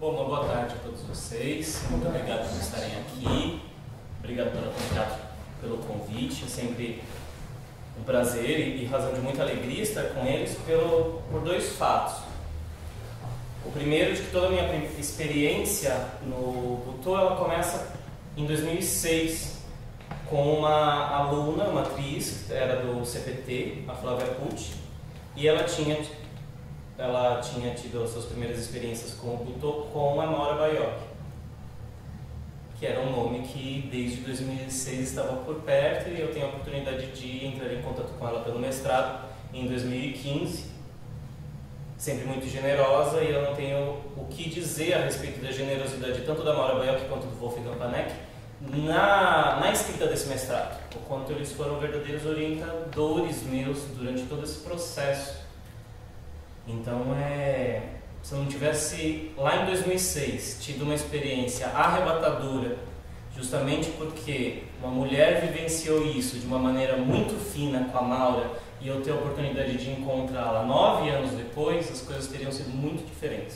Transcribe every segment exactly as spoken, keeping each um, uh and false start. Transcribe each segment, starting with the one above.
Bom, uma boa tarde a todos vocês. Muito obrigado por estarem aqui. Obrigado pelo contato, pelo convite. É sempre um prazer e, e razão de muita alegria estar com eles pelo, por dois fatos. O primeiro, de que toda a minha experiência no Butô, ela começa em dois mil e seis com uma aluna, uma atriz, que era do C P T, a Flávia Pucci, e ela tinha, ela tinha tido as suas primeiras experiências com o Butô com a Nora Baiocchi, que era um nome que desde dois mil e seis estava por perto, e eu tenho a oportunidade de entrar em contato com ela pelo mestrado em dois mil e quinze. Sempre muito generosa, e eu não tenho o que dizer a respeito da generosidade tanto da Nora Baiocchi quanto do Wolfgang Panek na, na escrita desse mestrado, o quanto eles foram verdadeiros orientadores meus durante todo esse processo. Então, é, se eu não tivesse lá em dois mil e seis tido uma experiência arrebatadora, justamente porque uma mulher vivenciou isso de uma maneira muito fina com a Maura, e eu ter a oportunidade de encontrá-la nove anos depois, as coisas teriam sido muito diferentes.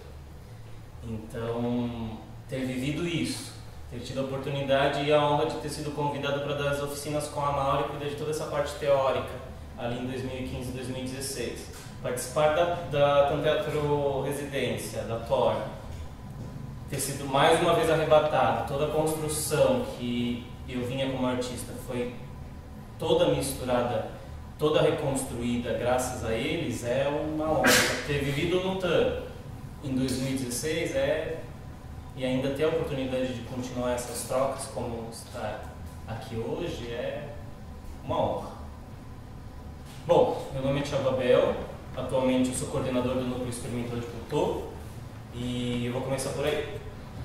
Então, ter vivido isso, ter tido a oportunidade e a honra de ter sido convidado para dar as oficinas com a Maura e cuidar de toda essa parte teórica ali em dois mil e quinze e dois mil e dezesseis. Participar da, da Tanteatro Residência, da T O R, ter sido mais uma vez arrebatado, toda a construção que eu vinha como artista foi toda misturada, toda reconstruída graças a eles, é uma honra. Ter vivido no T A M em dois mil e dezesseis é, e ainda ter a oportunidade de continuar essas trocas como está aqui hoje é uma honra. Bom, meu nome é Thiago Abel, atualmente eu sou coordenador do Núcleo Experimental de Butô, e eu vou começar por aí.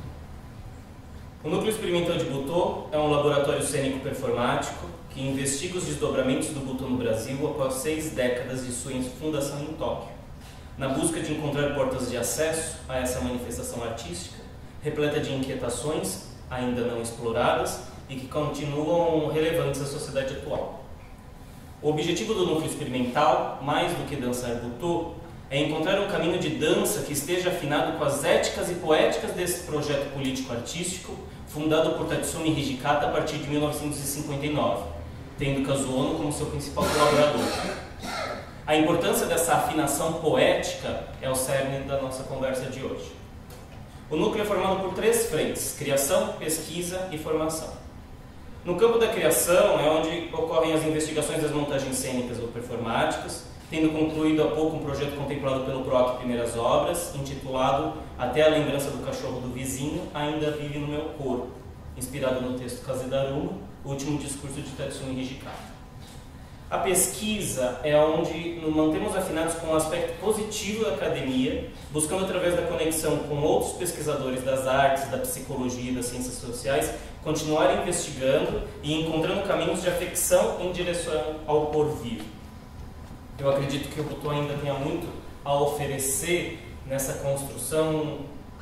O Núcleo Experimental de Butô é um laboratório cênico performático que investiga os desdobramentos do Butô no Brasil após seis décadas de sua fundação em Tóquio, na busca de encontrar portas de acesso a essa manifestação artística, repleta de inquietações ainda não exploradas e que continuam relevantes à sociedade atual. O objetivo do Núcleo Experimental, mais do que dançar Butô, é encontrar um caminho de dança que esteja afinado com as éticas e poéticas desse projeto político-artístico fundado por Tatsumi Hijikata a partir de mil novecentos e cinquenta e nove, tendo Kazuo como seu principal colaborador. A importância dessa afinação poética é o cerne da nossa conversa de hoje. O núcleo é formado por três frentes: criação, pesquisa e formação. No campo da criação é onde ocorrem as investigações das montagens cênicas ou performáticas, tendo concluído há pouco um projeto contemplado pelo PROAC Primeiras Obras, intitulado Até a Lembrança do Cachorro do Vizinho Ainda Vive no Meu Corpo, inspirado no texto Kazedaruma, o último discurso de Tatsumi Hijikata. A pesquisa é onde nos mantemos afinados com o aspecto positivo da academia, buscando através da conexão com outros pesquisadores das artes, da psicologia e das ciências sociais, continuar investigando e encontrando caminhos de afecção em direção ao porvir. Eu acredito que o Butô ainda tenha muito a oferecer nessa construção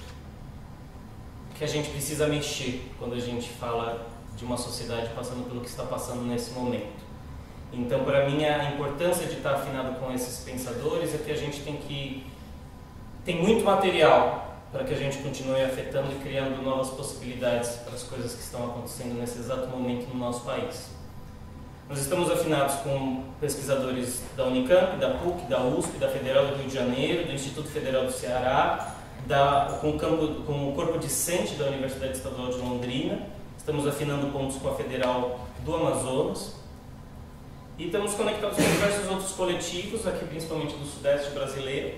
que a gente precisa mexer quando a gente fala de uma sociedade passando pelo que está passando nesse momento. Então, para mim, a importância de estar afinado com esses pensadores é que a gente tem que... tem muito material para que a gente continue afetando e criando novas possibilidades para as coisas que estão acontecendo nesse exato momento no nosso país. Nós estamos afinados com pesquisadores da Unicamp, da P U C, da U S P, da Federal do Rio de Janeiro, do Instituto Federal do Ceará, da, com, o campo, com o corpo discente da Universidade Estadual de Londrina. Estamos afinando pontos com a Federal do Amazonas. E estamos conectados com diversos outros coletivos, aqui principalmente do Sudeste brasileiro,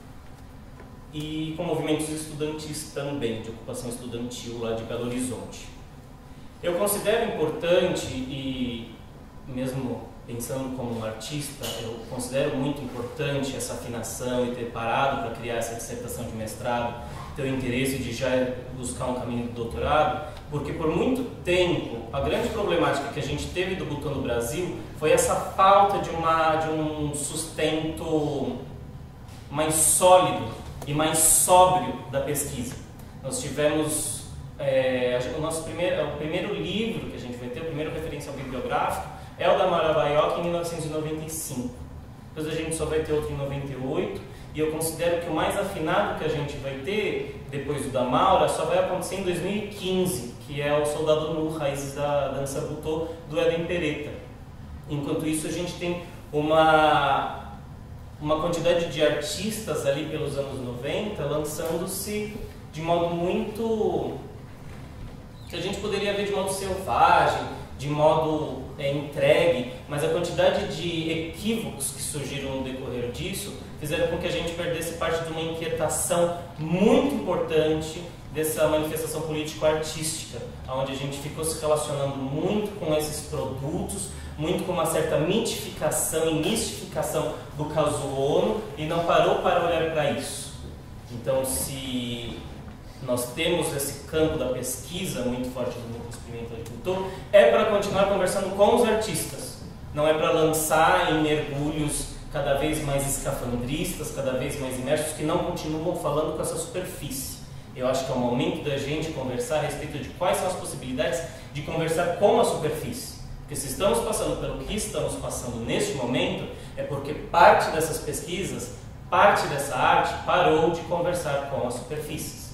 e com movimentos estudantis também, de ocupação estudantil lá de Belo Horizonte. Eu considero importante, e mesmo pensando como um artista, eu considero muito importante essa afinação e ter parado para criar essa dissertação de mestrado, ter o interesse de já buscar um caminho de doutorado, porque por muito tempo a grande problemática que a gente teve do Butô no Brasil foi essa falta de, uma, de um sustento mais sólido e mais sóbrio da pesquisa. Nós tivemos é, o nosso primeiro, o primeiro livro que a gente vai ter, o primeiro referencial bibliográfico, é o da Nora Baiocchi em mil novecentos e noventa e cinco. Depois a gente só vai ter outro em noventa e oito, e eu considero que o mais afinado que a gente vai ter, depois do da Maura, só vai acontecer em dois mil e quinze, que é o Soldado Nu, Raízes da Dança Butô, do Éden Pereta. Enquanto isso, a gente tem uma, uma quantidade de artistas ali pelos anos noventa, lançando-se de modo muito... que a gente poderia ver de modo selvagem, de modo é, entregue, mas a quantidade de equívocos que surgiram no decorrer disso fizeram com que a gente perdesse parte de uma inquietação muito importante dessa manifestação político-artística, onde a gente ficou se relacionando muito com esses produtos, muito com uma certa mitificação e mistificação do caso ONU, e não parou para olhar para isso. Então, se nós temos esse campo da pesquisa muito forte do Núcleo Experimental de Butô, é para continuar conversando com os artistas, não é para lançar em mergulhos cada vez mais escafandristas, cada vez mais imersos, que não continuam falando com essa superfície. Eu acho que é o momento da gente conversar a respeito de quais são as possibilidades de conversar com a superfície. Porque se estamos passando pelo que estamos passando neste momento, é porque parte dessas pesquisas, parte dessa arte, parou de conversar com as superfícies.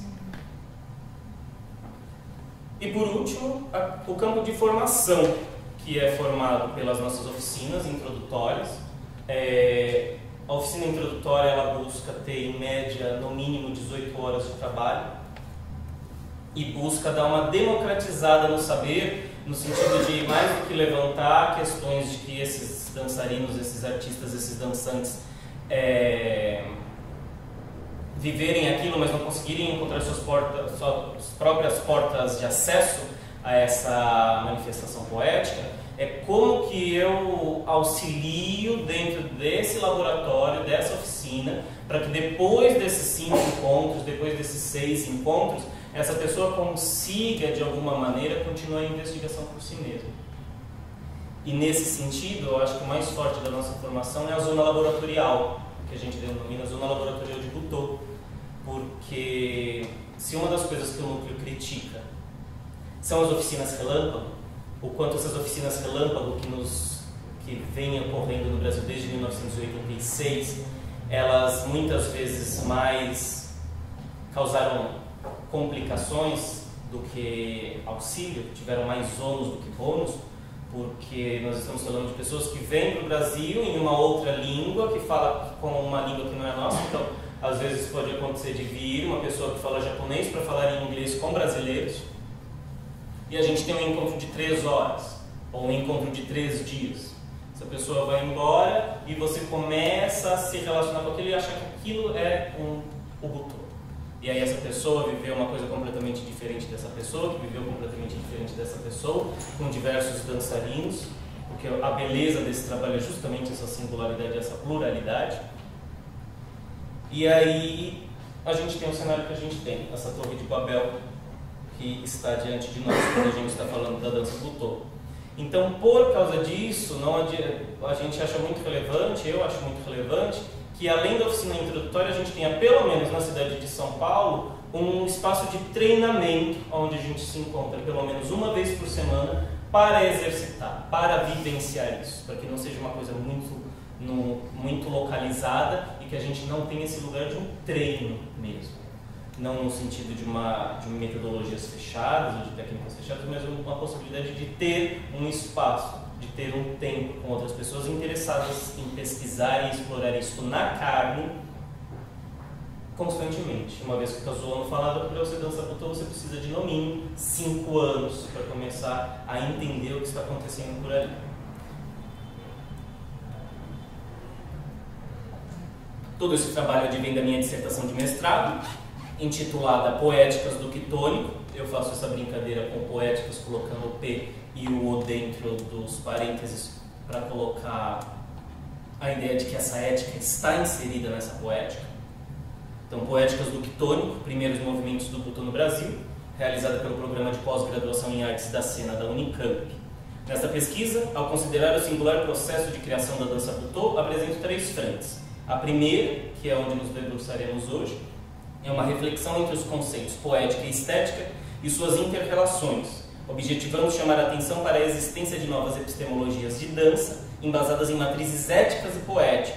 E por último, a, o campo de formação, que é formado pelas nossas oficinas introdutórias. É, a oficina introdutória ela busca ter, em média, no mínimo dezoito horas de trabalho e busca dar uma democratizada no saber, no sentido de, mais do que levantar questões de que esses dançarinos, esses artistas, esses dançantes é, viverem aquilo, mas não conseguirem encontrar suas, portas, suas próprias portas de acesso a essa manifestação poética, é como que eu auxilio dentro desse laboratório, dessa oficina, para que depois desses cinco encontros, depois desses seis encontros, essa pessoa consiga, de alguma maneira, continuar a investigação por si mesma. E nesse sentido, eu acho que o mais forte da nossa formação é a zona laboratorial, que a gente denomina zona laboratorial de Butô, porque se uma das coisas que o núcleo critica são as oficinas relâmpago, o quanto essas oficinas relâmpago que, nos, que vêm ocorrendo no Brasil desde mil novecentos e oitenta e seis, elas muitas vezes mais causaram complicações do que auxílio, tiveram mais ônus do que bônus, porque nós estamos falando de pessoas que vêm para o Brasil em uma outra língua, que fala com uma língua que não é nossa, então às vezes pode acontecer de vir uma pessoa que fala japonês para falar em inglês com brasileiros, e a gente tem um encontro de três horas, ou um encontro de três dias. Essa pessoa vai embora e você começa a se relacionar com aquilo e achar que aquilo é um Ubuntu. E aí essa pessoa viveu uma coisa completamente diferente dessa pessoa, que viveu completamente diferente dessa pessoa, com diversos dançarinos, porque a beleza desse trabalho é justamente essa singularidade, essa pluralidade. E aí a gente tem o cenário que a gente tem, essa Torre de Babel, que está diante de nós quando a gente está falando da dança Butô. Então, por causa disso, não a gente acha muito relevante, eu acho muito relevante, que além da oficina introdutória, a gente tenha, pelo menos na cidade de São Paulo, um espaço de treinamento, onde a gente se encontra pelo menos uma vez por semana para exercitar, para vivenciar isso, para que não seja uma coisa muito, no, muito localizada e que a gente não tenha esse lugar de um treino mesmo. Não no sentido de, uma, de metodologias fechadas ou de técnicas fechadas, mas uma possibilidade de ter um espaço, de ter um tempo com outras pessoas interessadas em pesquisar e explorar isso na carne constantemente. Uma vez que o Kazuo falava que para você dançar Butô você precisa de no mínimo cinco anos para começar a entender o que está acontecendo por ali. Todo esse trabalho advém da minha dissertação de mestrado, intitulada Poéticas do Quitônico. Eu faço essa brincadeira com poéticas, colocando o P e o O dentro dos parênteses para colocar a ideia de que essa ética está inserida nessa poética. Então, Poéticas do Quitônico, primeiros movimentos do Butô no Brasil, realizada pelo Programa de Pós-Graduação em Artes da Cena da Unicamp. Nesta pesquisa, ao considerar o singular processo de criação da dança Butô, apresento três frentes. A primeira, que é onde nos debruçaremos hoje, é uma reflexão entre os conceitos poética e estética e suas inter-relações, objetivando chamar a atenção para a existência de novas epistemologias de dança, embasadas em matrizes éticas e poéticas,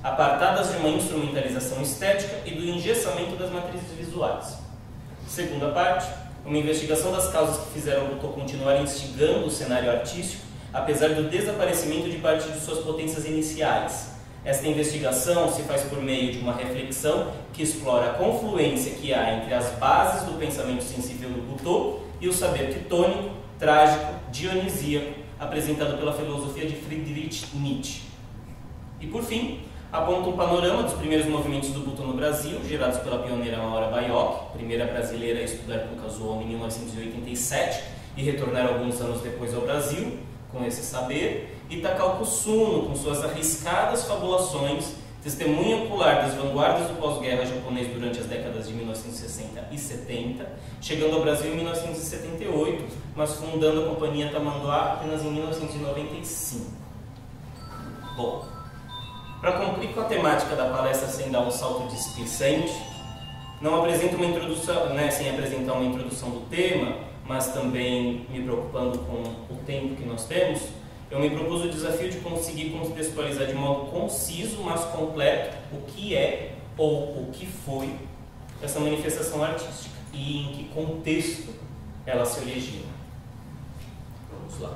apartadas de uma instrumentalização estética e do engessamento das matrizes visuais. Segunda parte, uma investigação das causas que fizeram o Butô continuar instigando o cenário artístico, apesar do desaparecimento de parte de suas potências iniciais. Esta investigação se faz por meio de uma reflexão que explora a confluência que há entre as bases do pensamento sensível do Butô e o saber quitônico, trágico, dionisíaco, apresentado pela filosofia de Friedrich Nietzsche. E por fim, aponta um panorama dos primeiros movimentos do Butô no Brasil, gerados pela pioneira Maura Baiocchi, primeira brasileira a estudar com Kazuo em mil novecentos e oitenta e sete e retornar alguns anos depois ao Brasil, com esse saber, e Takao Kusuno, com suas arriscadas fabulações, testemunha ocular das vanguardas do pós-guerra japonês durante as décadas de mil novecentos e sessenta e setenta, chegando ao Brasil em mil novecentos e setenta e oito, mas fundando a Companhia Tamanduá apenas em mil novecentos e noventa e cinco. Bom, para cumprir com a temática da palestra sem dar um salto displicente, não apresento uma introdução, né, sem apresentar uma introdução do tema, mas também me preocupando com o tempo que nós temos, eu me propus o desafio de conseguir contextualizar de modo conciso, mas completo, o que é ou o que foi essa manifestação artística e em que contexto ela se origina. Vamos lá.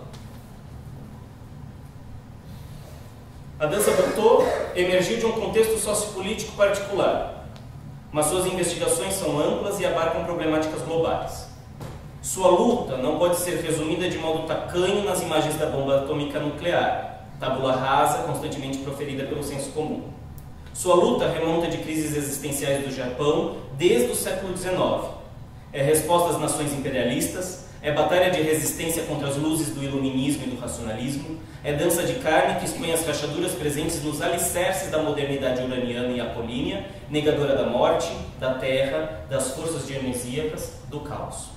A dança Butô emergiu de um contexto sociopolítico particular, mas suas investigações são amplas e abarcam problemáticas globais. Sua luta não pode ser resumida de modo tacanho nas imagens da bomba atômica nuclear, tábula rasa constantemente proferida pelo senso comum. Sua luta remonta de crises existenciais do Japão desde o século dezenove. É resposta às nações imperialistas, é batalha de resistência contra as luzes do iluminismo e do racionalismo, é dança de carne que expõe as rachaduras presentes nos alicerces da modernidade uraniana e apolínea, negadora da morte, da terra, das forças dionisíacas, do caos.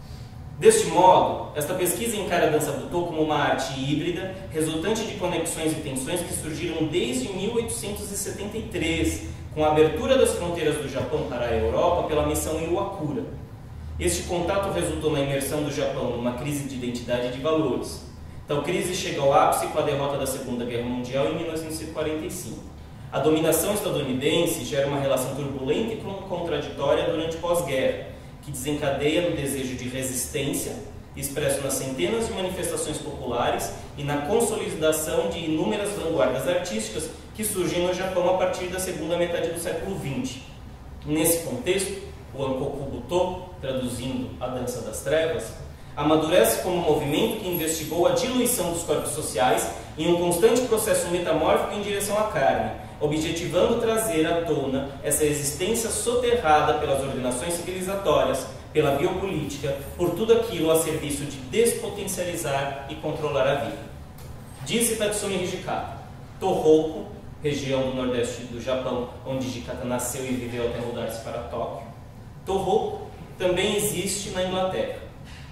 Deste modo, esta pesquisa encara a dança Butô como uma arte híbrida, resultante de conexões e tensões que surgiram desde mil oitocentos e setenta e três, com a abertura das fronteiras do Japão para a Europa pela missão Iwakura. Este contato resultou na imersão do Japão numa crise de identidade e de valores. Tal crise chega ao ápice com a derrota da Segunda Guerra Mundial em mil novecentos e quarenta e cinco. A dominação estadunidense gera uma relação turbulenta e contraditória durante o pós-guerra, que desencadeia no desejo de resistência, expresso nas centenas de manifestações populares e na consolidação de inúmeras vanguardas artísticas que surgem no Japão a partir da segunda metade do século vinte. Nesse contexto, o Ankoku Butô, traduzindo a dança das trevas, amadurece como um movimento que investigou a diluição dos corpos sociais em um constante processo metamórfico em direção à carne, objetivando trazer à tona essa existência soterrada pelas ordenações civilizatórias, pela biopolítica, por tudo aquilo a serviço de despotencializar e controlar a vida. Disse Tatsumi Hijikata, Tohoku, região do nordeste do Japão, onde Hijikata nasceu e viveu até mudar-se para Tóquio. Tohoku também existe na Inglaterra.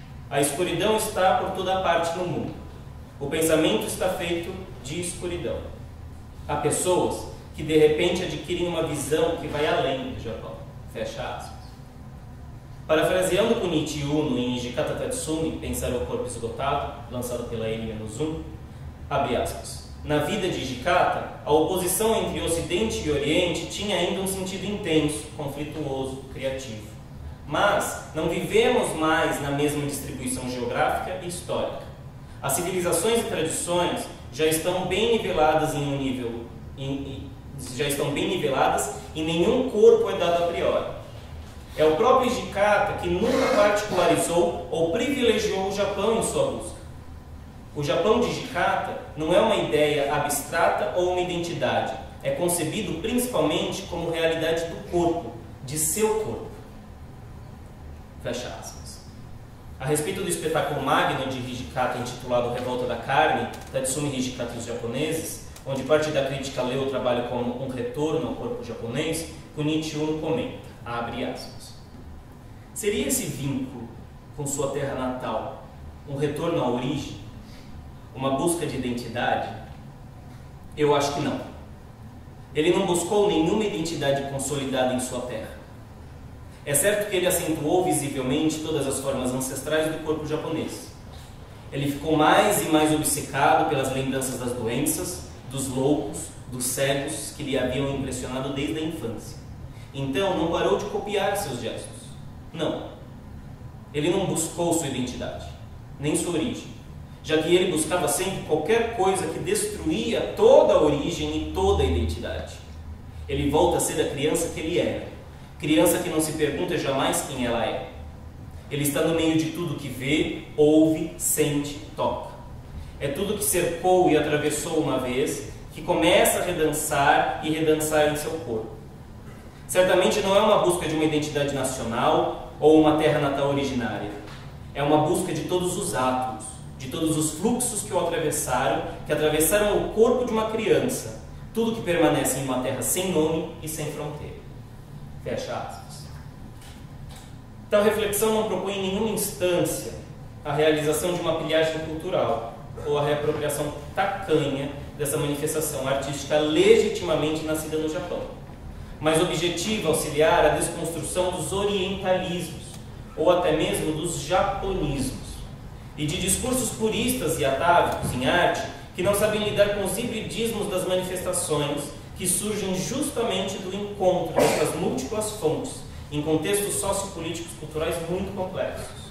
A escuridão está por toda parte no mundo. O pensamento está feito de escuridão. Há pessoas que de repente adquirem uma visão que vai além do Japão. Fecha aspas. Parafraseando Kunichi Uno em Hijikata Tatsumi, Pensar o Corpo Esgotado, lançado pela Enio no Zoom, abre aspas. Na vida de Hijikata, a oposição entre Ocidente e Oriente tinha ainda um sentido intenso, conflituoso, criativo. Mas não vivemos mais na mesma distribuição geográfica e histórica. As civilizações e tradições já estão bem niveladas em um nível, em, já estão bem niveladas e nenhum corpo é dado a priori. É o próprio Hijikata que nunca particularizou ou privilegiou o Japão em sua busca. O Japão de Hijikata não é uma ideia abstrata ou uma identidade. É concebido principalmente como realidade do corpo, de seu corpo. Fecha aspas. A respeito do espetáculo magno de Hijikata intitulado Revolta da Carne, Tatsumi Hijikata e os Japoneses, onde parte da crítica lê o trabalho como um retorno ao corpo japonês, Kunichi Uno comenta, abre aspas. Seria esse vínculo com sua terra natal um retorno à origem? Uma busca de identidade? Eu acho que não. Ele não buscou nenhuma identidade consolidada em sua terra. É certo que ele acentuou visivelmente todas as formas ancestrais do corpo japonês. Ele ficou mais e mais obcecado pelas lembranças das doenças, dos loucos, dos cegos que lhe haviam impressionado desde a infância. Então não parou de copiar seus gestos. Não. Ele não buscou sua identidade, nem sua origem, já que ele buscava sempre qualquer coisa que destruía toda a origem e toda a identidade. Ele volta a ser a criança que ele era, criança que não se pergunta jamais quem ela é. Ele está no meio de tudo que vê, ouve, sente, toca. É tudo que cercou e atravessou uma vez, que começa a redançar e redançar em seu corpo. Certamente não é uma busca de uma identidade nacional ou uma terra natal originária. É uma busca de todos os átomos, de todos os fluxos que o atravessaram, que atravessaram o corpo de uma criança, tudo que permanece em uma terra sem nome e sem fronteira. Fecha aspas. Tal reflexão não propõe em nenhuma instância a realização de uma pilhagem cultural ou a reapropriação tacanha dessa manifestação artística legitimamente nascida no Japão, mas objetiva auxiliar a desconstrução dos orientalismos ou até mesmo dos japonismos e de discursos puristas e atávicos em arte que não sabem lidar com os hibridismos das manifestações que surgem justamente do encontro dessas múltiplas fontes em contextos sociopolíticos culturais muito complexos.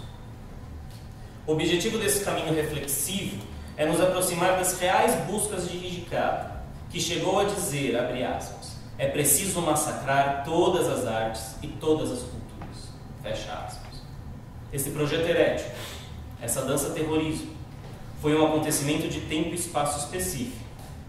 O objetivo desse caminho reflexivo é nos aproximar das reais buscas de Hijikata, que chegou a dizer, abre aspas, é preciso massacrar todas as artes e todas as culturas, fecha aspas. Esse projeto herético, essa dança terrorismo, foi um acontecimento de tempo e espaço específico.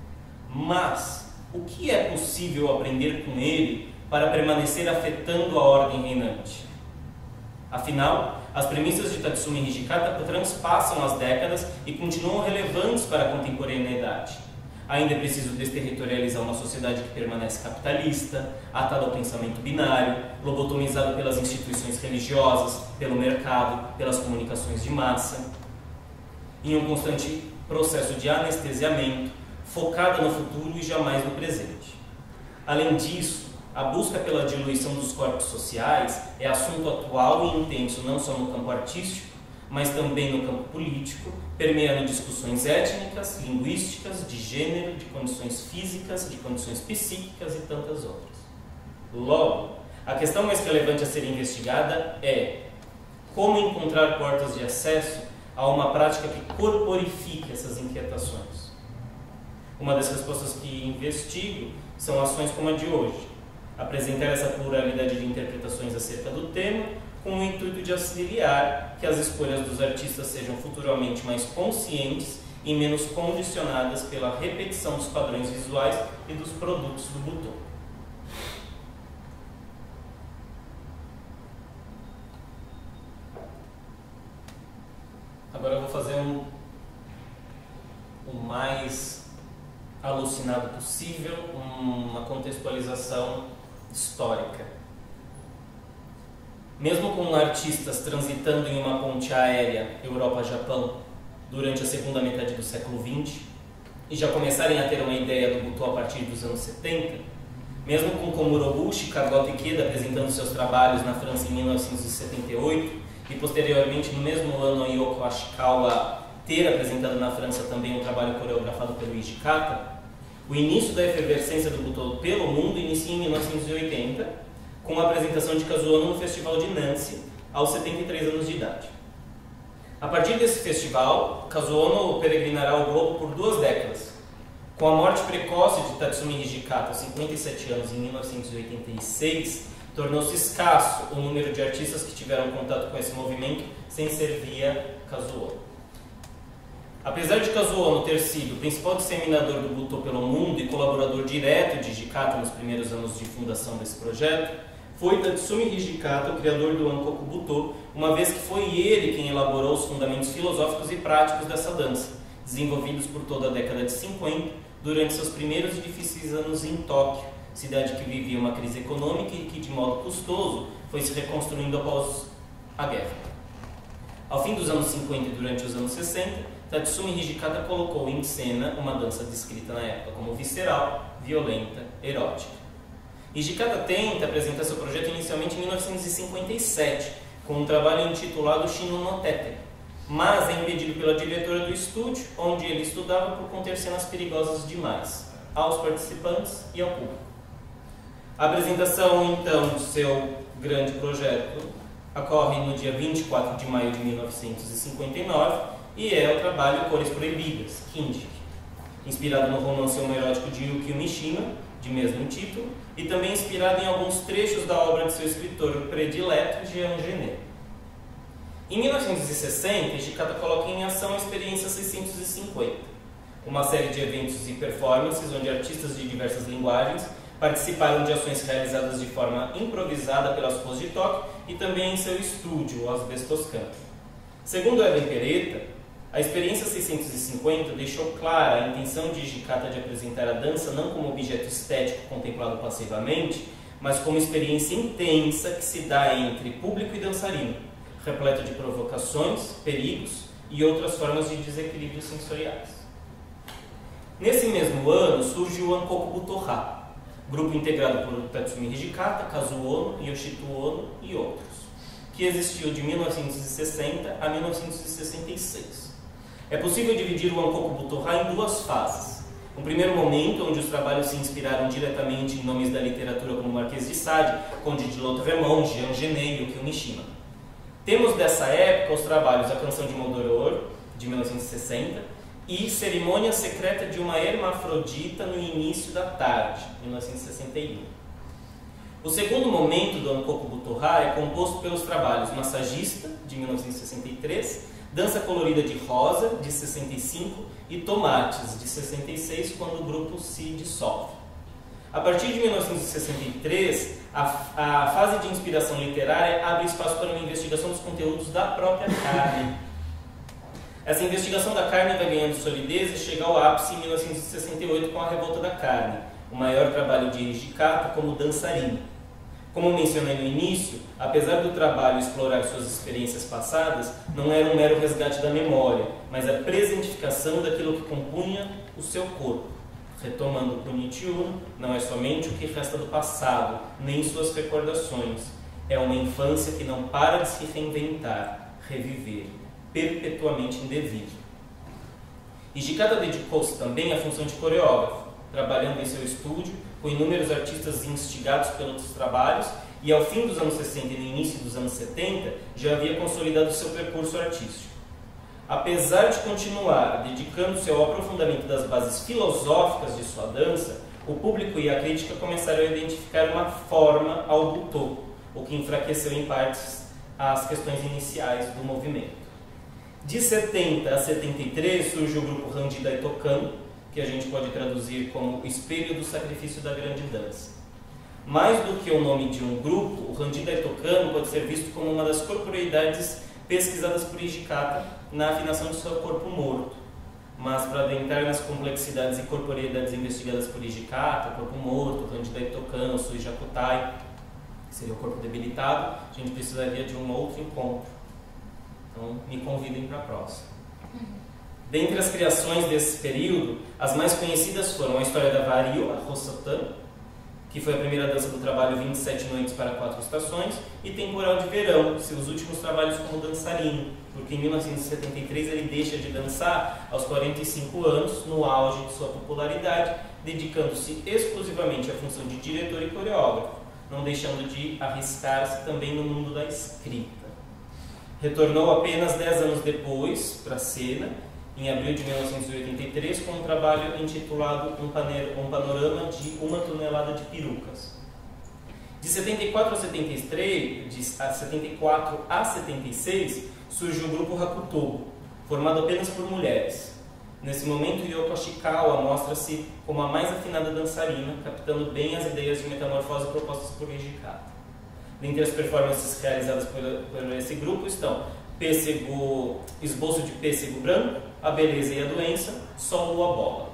Mas o que é possível aprender com ele para permanecer afetando a ordem reinante? Afinal, as premissas de Tatsumi Hijikata transpassam as décadas e continuam relevantes para a contemporaneidade. Ainda é preciso desterritorializar uma sociedade que permanece capitalista, atada ao pensamento binário, lobotomizada pelas instituições religiosas, pelo mercado, pelas comunicações de massa, em um constante processo de anestesiamento, focada no futuro e jamais no presente. Além disso, a busca pela diluição dos corpos sociais é assunto atual e intenso não só no campo artístico, mas também no campo político, permeando discussões étnicas, linguísticas, de gênero, de condições físicas, de condições psíquicas e tantas outras. Logo, a questão mais relevante a ser investigada é como encontrar portas de acesso a uma prática que corporifique essas inquietações. Uma das respostas que investigo são ações como a de hoje, apresentar essa pluralidade de interpretações acerca do tema, com o intuito de auxiliar que as escolhas dos artistas sejam futuramente mais conscientes e menos condicionadas pela repetição dos padrões visuais e dos produtos do Butô. Agora eu vou fazer um, o mais alucinado possível, uma contextualização histórica. Mesmo com artistas transitando em uma ponte aérea Europa-Japão durante a segunda metade do século vinte e já começarem a ter uma ideia do Butô a partir dos anos setenta, mesmo com Komuro-Obuchi, Kagoto Ikeda apresentando seus trabalhos na França em mil novecentos e setenta e oito e posteriormente no mesmo ano a Yoko Ashikawa ter apresentado na França também um trabalho coreografado pelo Hijikata, o início da efervescência do Butô pelo mundo inicia em mil novecentos e oitenta com a apresentação de Kazuo no Festival de Nancy aos setenta e três anos de idade. A partir desse festival, Kazuo peregrinará o globo por duas décadas. Com a morte precoce de Tatsumi Hijikata aos cinquenta e sete anos em mil novecentos e oitenta e seis, tornou-se escasso o número de artistas que tiveram contato com esse movimento sem ser via Kazuo. Apesar de Kazuo ter sido o principal disseminador do Butô pelo mundo e colaborador direto de Hijikata nos primeiros anos de fundação desse projeto, foi Tatsumi Hijikata o criador do Ankoku Butô, uma vez que foi ele quem elaborou os fundamentos filosóficos e práticos dessa dança, desenvolvidos por toda a década de cinquenta, durante seus primeiros e difíceis anos em Tóquio, cidade que vivia uma crise econômica e que, de modo custoso, foi se reconstruindo após a guerra. Ao fim dos anos cinquenta e durante os anos sessenta, Tatsumi Hijikata colocou em cena uma dança descrita na época como visceral, violenta, erótica. Hijikata tenta apresentar seu projeto inicialmente em mil novecentos e cinquenta e sete, com um trabalho intitulado Shino no Tete, mas é impedido pela diretora do estúdio, onde ele estudava, por conter cenas perigosas demais aos participantes e ao público. A apresentação, então, do seu grande projeto ocorre no dia vinte e quatro de maio de mil novecentos e cinquenta e nove e é o trabalho Cores Proibidas, Kinji, inspirado no romance homoerótico de Yukio Mishima, de mesmo título, e também inspirado em alguns trechos da obra de seu escritor predileto, Jean Genet. Em mil novecentos e sessenta, Hijikata coloca em ação a Experiência seiscentos e cinquenta, uma série de eventos e performances onde artistas de diversas linguagens participaram de ações realizadas de forma improvisada pelas ruas de Tóquio e também em seu estúdio, o Asbestos Camp. Segundo Eden Peretta, a Experiência seiscentos e cinquenta deixou clara a intenção de Hijikata de apresentar a dança não como objeto estético contemplado passivamente, mas como experiência intensa que se dá entre público e dançarino, repleto de provocações, perigos e outras formas de desequilíbrios sensoriais. Nesse mesmo ano surge o Ankoku Butoha, grupo integrado por Tatsumi Hijikata, Kazuo Ono, Yoshito Ono e outros, que existiu de mil novecentos e sessenta a mil novecentos e sessenta e seis. É possível dividir o Ankoku Butoha em duas fases. Um primeiro momento, onde os trabalhos se inspiraram diretamente em nomes da literatura como Marquês de Sade, Conde de Lautréamont, Jean Genet e Yukio Mishima. Temos dessa época os trabalhos A Canção de Moldoror, de mil novecentos e sessenta, e Cerimônia Secreta de uma Hermafrodita no Início da Tarde, mil novecentos e sessenta e um. O segundo momento do Ankoku Butoha é composto pelos trabalhos Massagista, de mil novecentos e sessenta e três, Dança Colorida de Rosa, de sessenta e cinco, e Tomates, de sessenta e seis, quando o grupo se dissolve. A partir de mil novecentos e sessenta e três, a, a fase de inspiração literária abre espaço para uma investigação dos conteúdos da própria carne. Essa investigação da carne vai ganhando solidez e chega ao ápice em mil novecentos e sessenta e oito com a Revolta da Carne, o maior trabalho de Hijikata como dançarino. Como mencionei no início, apesar do trabalho explorar suas experiências passadas, não era um mero resgate da memória, mas a presentificação daquilo que compunha o seu corpo. Retomando o Nietzsche, não é somente o que resta do passado, nem suas recordações. É uma infância que não para de se reinventar, reviver, perpetuamente indevido. Hijikata dedicou-se também à função de coreógrafo, trabalhando em seu estúdio, com inúmeros artistas instigados pelos trabalhos, e ao fim dos anos sessenta e no início dos anos setenta, já havia consolidado seu percurso artístico. Apesar de continuar dedicando-se ao aprofundamento das bases filosóficas de sua dança, o público e a crítica começaram a identificar uma forma ao Butô, o que enfraqueceu em partes as questões iniciais do movimento. De setenta a setenta e três surge o grupo Handi Daitokan, que a gente pode traduzir como Espelho do Sacrifício da Grande Dança. Mais do que o nome de um grupo, o Handi Daitokan pode ser visto como uma das corporeidades pesquisadas por Hijikata na afinação de seu corpo morto. Mas para adentrar nas complexidades e corporeidades investigadas por Hijikata, corpo morto, Handi Daitokan, o Sui Jakutai, que seria o corpo debilitado, a gente precisaria de um outro encontro. Então, me convidem para a próxima. Dentre as criações desse período, as mais conhecidas foram a História da Vario, a Rossatan, que foi a primeira dança do trabalho vinte e sete Noites para Quatro Estações, e Temporal de Verão, seus últimos trabalhos como dançarino, porque em mil novecentos e setenta e três ele deixa de dançar aos quarenta e cinco anos, no auge de sua popularidade, dedicando-se exclusivamente à função de diretor e coreógrafo, não deixando de arriscar-se também no mundo da escrita. Retornou apenas dez anos depois para a cena, em abril de mil novecentos e oitenta e três, com um trabalho intitulado Um Panorama de Uma Tonelada de Perucas. De setenta e quatro a setenta e três, de setenta e quatro a setenta e seis, surge o grupo Hakutobo, formado apenas por mulheres. Nesse momento, Yoko Ashikawa mostra-se como a mais afinada dançarina, captando bem as ideias de metamorfose propostas por Hijikata. Dentre as performances realizadas por, por esse grupo estão Pêssego, Esboço de Pêssego Branco, A Beleza e a Doença, Solo a Bola.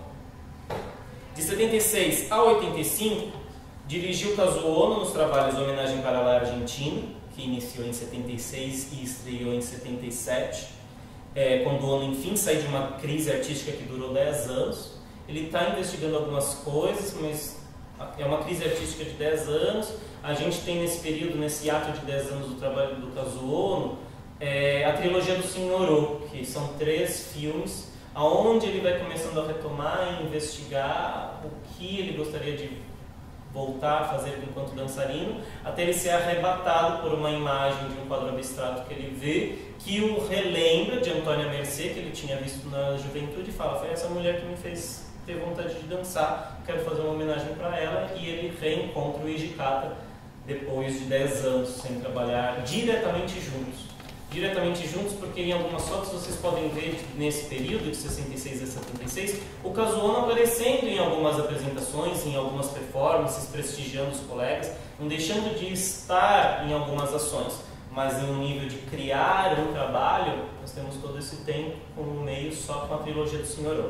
De setenta e seis a oitenta e cinco, dirigiu Kazuo Ono nos trabalhos Homenagem para a Argentina, que iniciou em setenta e seis e estreou em setenta e sete, é, quando Ono enfim sai de uma crise artística que durou dez anos. Ele está investigando algumas coisas, mas é uma crise artística de dez anos. A gente tem nesse período, nesse ato de dez anos do trabalho do Kazuo Ono, é a trilogia do Senhorô, que são três filmes, onde ele vai começando a retomar e investigar o que ele gostaria de voltar a fazer enquanto dançarino, até ele ser arrebatado por uma imagem de um quadro abstrato que ele vê, que o relembra de Antônia Mercê, que ele tinha visto na juventude, e fala: foi essa mulher que me fez ter vontade de dançar, quero fazer uma homenagem para ela, e ele reencontra o Hijikata depois de dez anos sem trabalhar diretamente juntos. Diretamente juntos, porque em algumas fotos vocês podem ver nesse período de sessenta e seis a setenta e seis o Kazuo aparecendo em algumas apresentações, em algumas performances, prestigiando os colegas, não deixando de estar em algumas ações, mas em um nível de criar um trabalho, nós temos todo esse tempo com um meio só com a trilogia do Senhorô.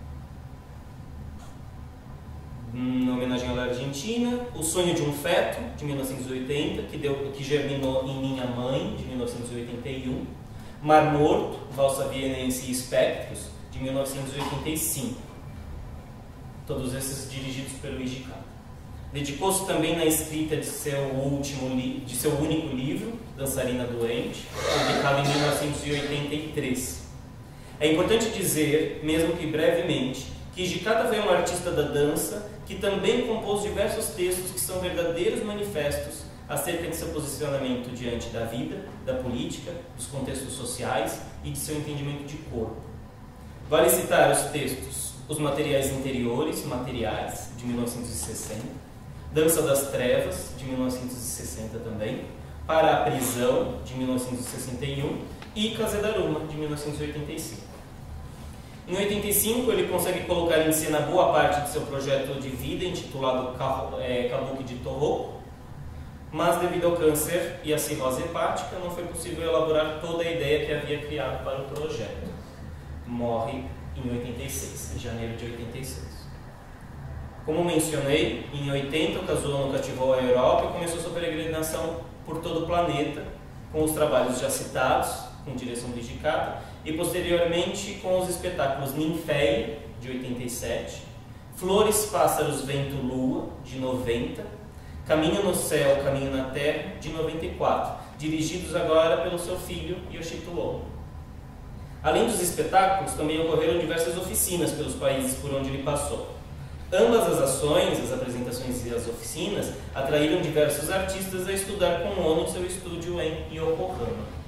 Em homenagem à Argentina, O Sonho de um Feto, de mil novecentos e oitenta, que, deu, que germinou em Minha Mãe, de mil novecentos e oitenta e um. Mar Morto, Valsa Vienense e Espectros, de mil novecentos e oitenta e cinco. Todos esses dirigidos pelo Hijikata. Dedicou-se também na escrita de seu, último de seu único livro, Dançarina Doente, publicado em mil novecentos e oitenta e três. É importante dizer, mesmo que brevemente, que Hijikata foi um artista da dança que também compôs diversos textos que são verdadeiros manifestos acerca de seu posicionamento diante da vida, da política, dos contextos sociais e de seu entendimento de corpo. Vale citar os textos Os Materiais Interiores, Materiais, de mil novecentos e sessenta, Dança das Trevas, de mil novecentos e sessenta também, Para a Prisão, de mil novecentos e sessenta e um e Kazedaruma, de mil novecentos e oitenta e cinco. Em oitenta e cinco, ele consegue colocar em cena boa parte de seu projeto de vida, intitulado Kabuki de Toho, mas devido ao câncer e à cirrose hepática, não foi possível elaborar toda a ideia que havia criado para o projeto. Morre em oitenta e seis, em janeiro de oitenta e seis. Como mencionei, em oitenta, o Kazuo cativou a Europa e começou sua peregrinação por todo o planeta, com os trabalhos já citados, com direção do Hijikata, e posteriormente com os espetáculos Ninféia, de oitenta e sete, Flores, Pássaros, Vento, Lua, de noventa, Caminho no Céu, Caminho na Terra, de noventa e quatro, dirigidos agora pelo seu filho Yoshito Ono. Além dos espetáculos, também ocorreram diversas oficinas pelos países por onde ele passou. Ambas as ações, as apresentações e as oficinas, atraíram diversos artistas a estudar com Ono em seu estúdio em Yokohama.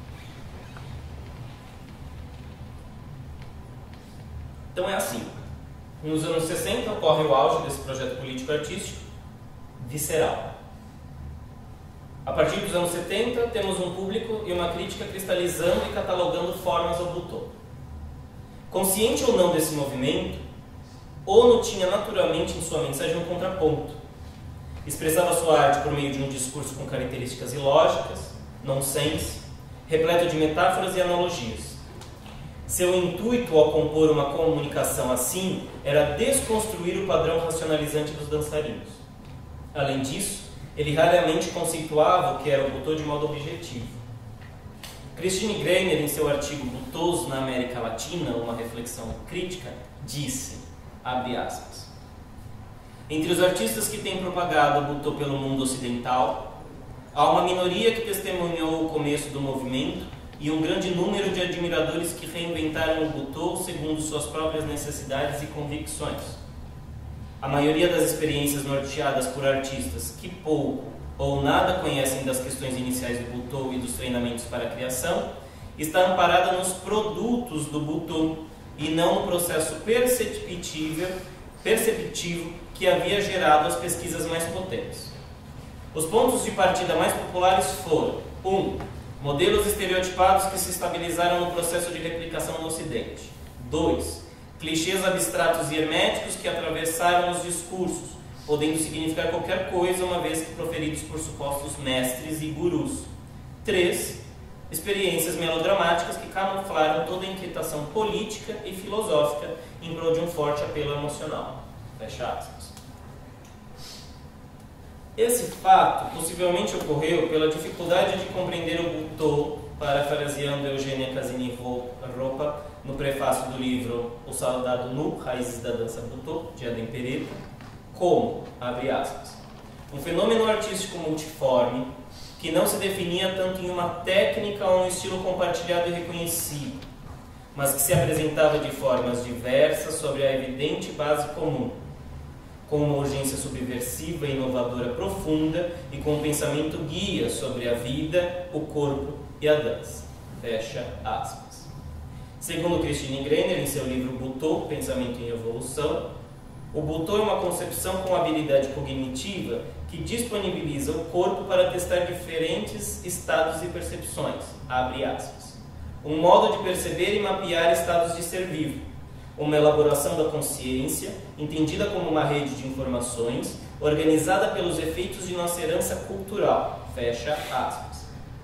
Então é assim, nos anos sessenta ocorre o auge desse projeto político-artístico visceral. A partir dos anos setenta, temos um público e uma crítica cristalizando e catalogando formas ao Butô. Consciente ou não desse movimento, Ono tinha naturalmente em sua mensagem um contraponto. Expressava sua arte por meio de um discurso com características ilógicas, nonsense, repleto de metáforas e analogias. Seu intuito ao compor uma comunicação assim era desconstruir o padrão racionalizante dos dançarinos. Além disso, ele raramente conceituava o que era o Butô de modo objetivo. Christine Greiner, em seu artigo Butôs na América Latina, uma reflexão crítica, disse, abre aspas, entre os artistas que têm propagado o Butô pelo mundo ocidental, há uma minoria que testemunhou o começo do movimento e um grande número de admiradores que reinventaram o Butô segundo suas próprias necessidades e convicções. A maioria das experiências norteadas por artistas que pouco ou nada conhecem das questões iniciais do Butô e dos treinamentos para a criação está amparada nos produtos do Butô e não no processo perceptível, perceptivo que havia gerado as pesquisas mais potentes. Os pontos de partida mais populares foram um Modelos estereotipados que se estabilizaram no processo de replicação no Ocidente. dois Clichês abstratos e herméticos que atravessaram os discursos, podendo significar qualquer coisa uma vez que proferidos por supostos mestres e gurus. três Experiências melodramáticas que camuflaram toda a inquietação política e filosófica em prol de um forte apelo emocional. Fecha aspas. Esse fato possivelmente ocorreu pela dificuldade de compreender o Butô, parafraseando Eugênia Casini-Ropa no prefácio do livro O Soldado Nu, Raízes da Dança Butô, de Adem Pereta, como, abre aspas, um fenômeno artístico multiforme que não se definia tanto em uma técnica ou um estilo compartilhado e reconhecido, mas que se apresentava de formas diversas sobre a evidente base comum, com uma urgência subversiva e inovadora profunda e com um pensamento guia sobre a vida, o corpo e a dança. Fecha aspas. Segundo Christine Greiner, em seu livro Butô, Pensamento em Evolução, o Butô é uma concepção com habilidade cognitiva que disponibiliza o corpo para testar diferentes estados e percepções, abre aspas. Um modo de perceber e mapear estados de ser vivo, uma elaboração da consciência, entendida como uma rede de informações, organizada pelos efeitos de nossa herança cultural, fecha aspas.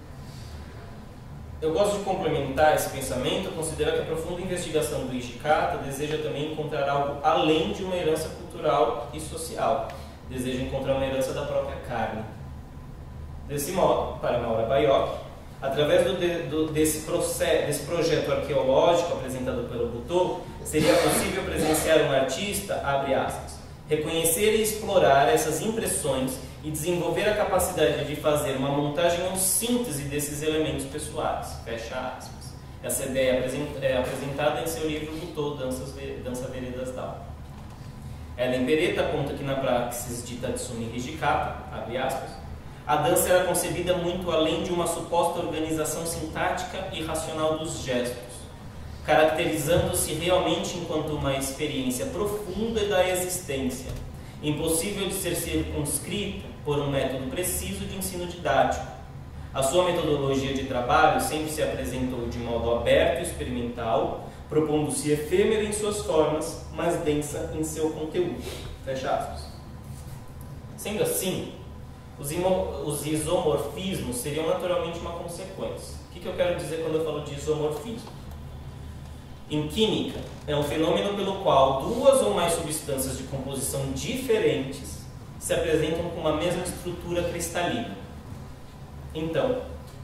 Eu gosto de complementar esse pensamento, considerar que a profunda investigação do Ijikata deseja também encontrar algo além de uma herança cultural e social. Deseja encontrar uma herança da própria carne. Desse modo, para Maura Baiocchi, através do, de, do, desse, processo, desse projeto arqueológico apresentado pelo Butô, seria possível presenciar um artista, abre aspas, reconhecer e explorar essas impressões e desenvolver a capacidade de fazer uma montagem ou síntese desses elementos pessoais, fecha aspas. Essa ideia é apresentada em seu livro Butô, Danças, Dança Veredas Dao. Ellen Peretta aponta que na praxis de Tatsumi Hijikata, abre aspas, a dança era concebida muito além de uma suposta organização sintática e racional dos gestos, caracterizando-se realmente enquanto uma experiência profunda da existência, impossível de ser circunscrita por um método preciso de ensino didático. A sua metodologia de trabalho sempre se apresentou de modo aberto e experimental, propondo-se efêmera em suas formas, mas densa em seu conteúdo. Fecha aspas. Sendo assim, os, os isomorfismos seriam naturalmente uma consequência. O que, que eu quero dizer quando eu falo de isomorfismo? Em química, é um fenômeno pelo qual duas ou mais substâncias de composição diferentes se apresentam com uma mesma estrutura cristalina. Então,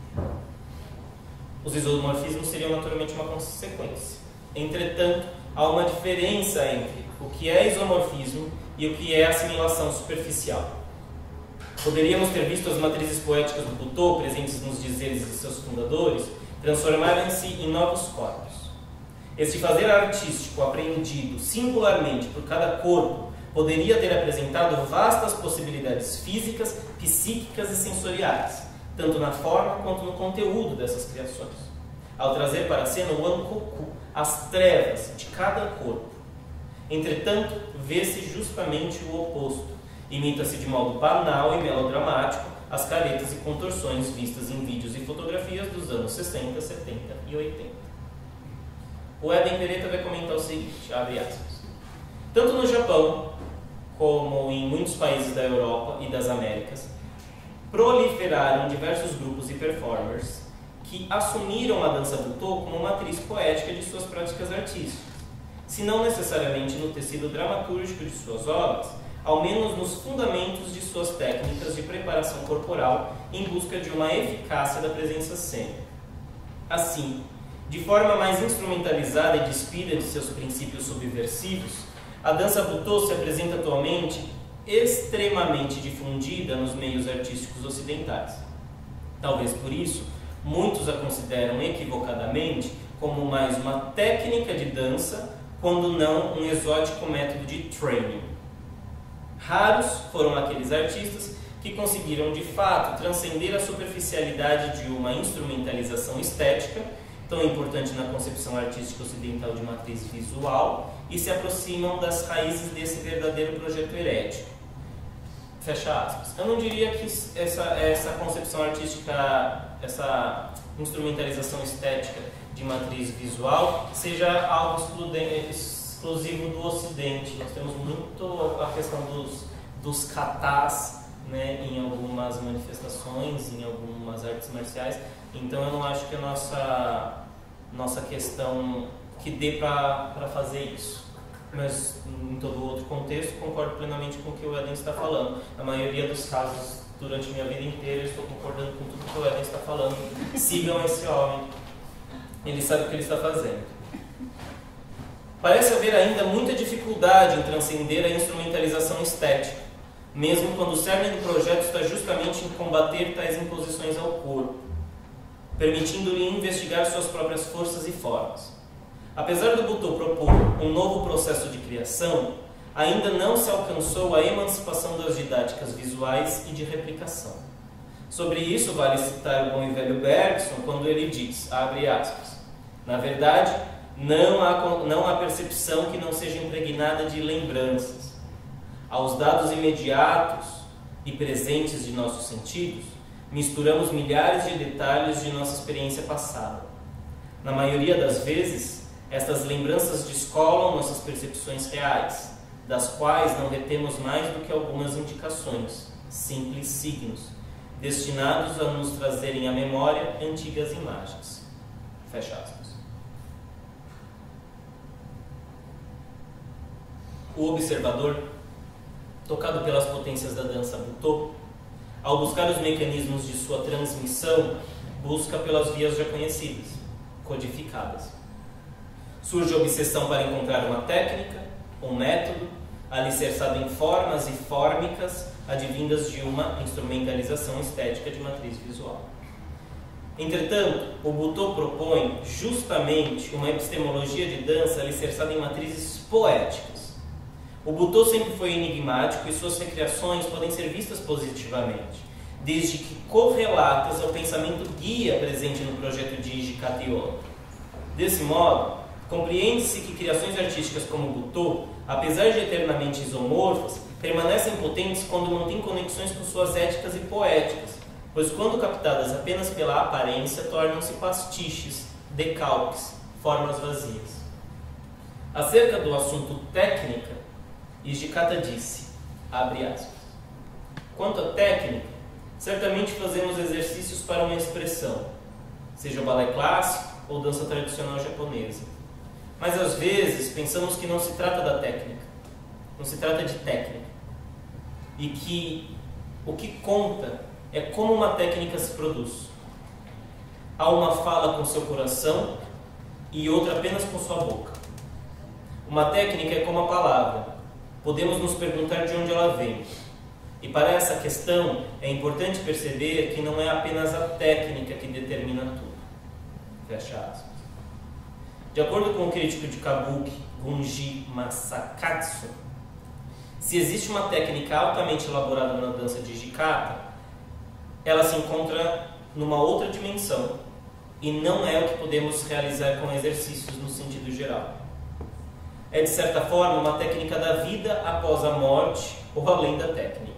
os isomorfismos seriam naturalmente uma consequência. Entretanto, há uma diferença entre o que é isomorfismo e o que é assimilação superficial. Poderíamos ter visto as matrizes poéticas do Butô, presentes nos dizeres de seus fundadores, transformarem-se em novos corpos. Este fazer artístico apreendido singularmente por cada corpo poderia ter apresentado vastas possibilidades físicas, psíquicas e sensoriais, tanto na forma quanto no conteúdo dessas criações, ao trazer para a cena o Ankoku, as trevas de cada corpo. Entretanto, vê-se justamente o oposto. Imita-se de modo banal e melodramático as caretas e contorções vistas em vídeos e fotografias dos anos sessenta, setenta e oitenta. O Eden Peretta vai comentar o seguinte, abre aspas, tanto no Japão, como em muitos países da Europa e das Américas, proliferaram diversos grupos e performers que assumiram a dança Butô como matriz poética de suas práticas artísticas, se não necessariamente no tecido dramatúrgico de suas obras, ao menos nos fundamentos de suas técnicas de preparação corporal em busca de uma eficácia da presença cênica. Assim, de forma mais instrumentalizada e despida de seus princípios subversivos, a dança Butô se apresenta atualmente extremamente difundida nos meios artísticos ocidentais. Talvez por isso, muitos a consideram equivocadamente como mais uma técnica de dança, quando não um exótico método de training. Raros foram aqueles artistas que conseguiram de fato transcender a superficialidade de uma instrumentalização estética, tão importante na concepção artística ocidental de matriz visual, e se aproximam das raízes desse verdadeiro projeto herético. Fecha aspas. Eu não diria que essa, essa concepção artística, essa instrumentalização estética de matriz visual seja algo exclusivo do Ocidente. Nós temos muito a questão dos, dos katas, né, em algumas manifestações, em algumas artes marciais. Então eu não acho que a nossa, nossa questão que dê para fazer isso. Mas em todo outro contexto concordo plenamente com o que o Eden está falando. Na maioria dos casos, durante minha vida inteira, eu estou concordando com tudo que o Eden está falando. Sigam esse homem, ele sabe o que ele está fazendo. Parece haver ainda muita dificuldade em transcender a instrumentalização estética, mesmo quando o cerne do projeto está justamente em combater tais imposições ao corpo, permitindo-lhe investigar suas próprias forças e formas. Apesar do Butoh propor um novo processo de criação, ainda não se alcançou a emancipação das didáticas visuais e de replicação. Sobre isso, vale citar o bom e velho Bergson, quando ele diz, abre aspas, na verdade, não há, não há percepção que não seja impregnada de lembranças. Aos dados imediatos e presentes de nossos sentidos, misturamos milhares de detalhes de nossa experiência passada. Na maioria das vezes, estas lembranças descolam nossas percepções reais, das quais não retemos mais do que algumas indicações, simples signos, destinados a nos trazerem à memória antigas imagens. Fecha aspas. O observador, tocado pelas potências da dança Butoh, ao buscar os mecanismos de sua transmissão, busca pelas vias já conhecidas, codificadas. Surge a obsessão para encontrar uma técnica, um método, alicerçado em formas e fórmicas advindas de uma instrumentalização estética de matriz visual. Entretanto, o Butoh propõe justamente uma epistemologia de dança alicerçada em matrizes poéticas. O Butoh sempre foi enigmático e suas recriações podem ser vistas positivamente, desde que correlatas ao pensamento guia presente no projeto de Hijikata e Ono. Desse modo, compreende-se que criações artísticas como o Butoh, apesar de eternamente isomorfas, permanecem potentes quando mantêm conexões com suas éticas e poéticas, pois quando captadas apenas pela aparência, tornam-se pastiches, decalques, formas vazias. Acerca do assunto técnica, Hijikata disse, abre aspas, quanto à técnica, certamente fazemos exercícios para uma expressão, seja o balé clássico ou dança tradicional japonesa. Mas às vezes pensamos que não se trata da técnica, não se trata de técnica, e que o que conta é como uma técnica se produz. Há uma fala com seu coração e outra apenas com sua boca. Uma técnica é como a palavra. Podemos nos perguntar de onde ela vem. E para essa questão é importante perceber que não é apenas a técnica que determina tudo. Fecha aspas. De acordo com o crítico de Kabuki, Gunji Masakatsu, se existe uma técnica altamente elaborada na dança de Hijikata, ela se encontra numa outra dimensão e não é o que podemos realizar com exercícios no sentido geral. É, de certa forma, uma técnica da vida após a morte ou além da técnica.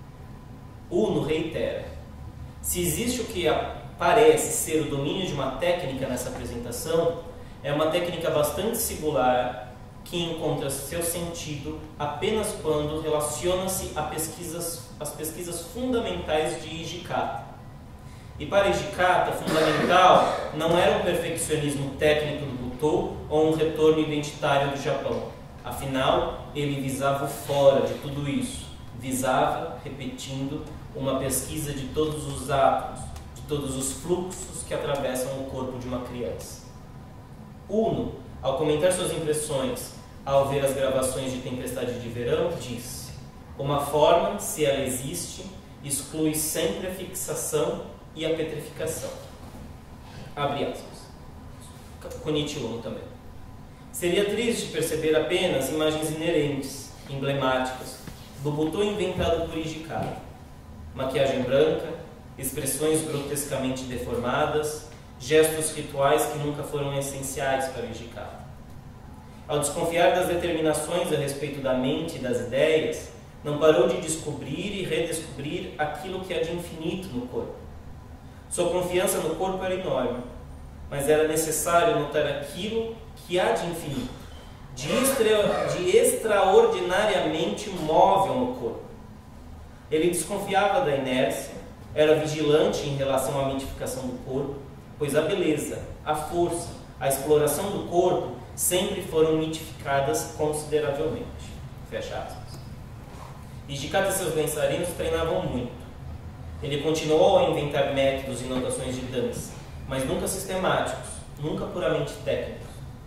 Uno reitera, se existe o que parece ser o domínio de uma técnica nessa apresentação, é uma técnica bastante singular que encontra seu sentido apenas quando relaciona-se a pesquisas, às pesquisas fundamentais de Hijikata. E para Hijikata, fundamental não era o perfeccionismo técnico do Butoh ou um retorno identitário do Japão. Afinal, ele visava o fora de tudo isso. Visava, repetindo, uma pesquisa de todos os átomos, de todos os fluxos que atravessam o corpo de uma criança. Uno, ao comentar suas impressões ao ver as gravações de Tempestade de Verão, disse: uma forma, se ela existe, exclui sempre a fixação e a petrificação. Abre aspas. Konichi Uno também. Seria triste perceber apenas imagens inerentes, emblemáticas, do Butoh inventado por Hijikata. Maquiagem branca, expressões grotescamente deformadas, gestos rituais que nunca foram essenciais para Hijikata. Ao desconfiar das determinações a respeito da mente e das ideias, não parou de descobrir e redescobrir aquilo que há de infinito no corpo. Sua confiança no corpo era enorme, mas era necessário notar aquilo que há de infinito, de, extra, de extraordinariamente móvel no corpo. Ele desconfiava da inércia, era vigilante em relação à mitificação do corpo, pois a beleza, a força, a exploração do corpo sempre foram mitificadas consideravelmente. Fecha aspas. Hijikata e seus dançarinos treinavam muito. Ele continuou a inventar métodos e notações de dança, mas nunca sistemáticos, nunca puramente técnicos.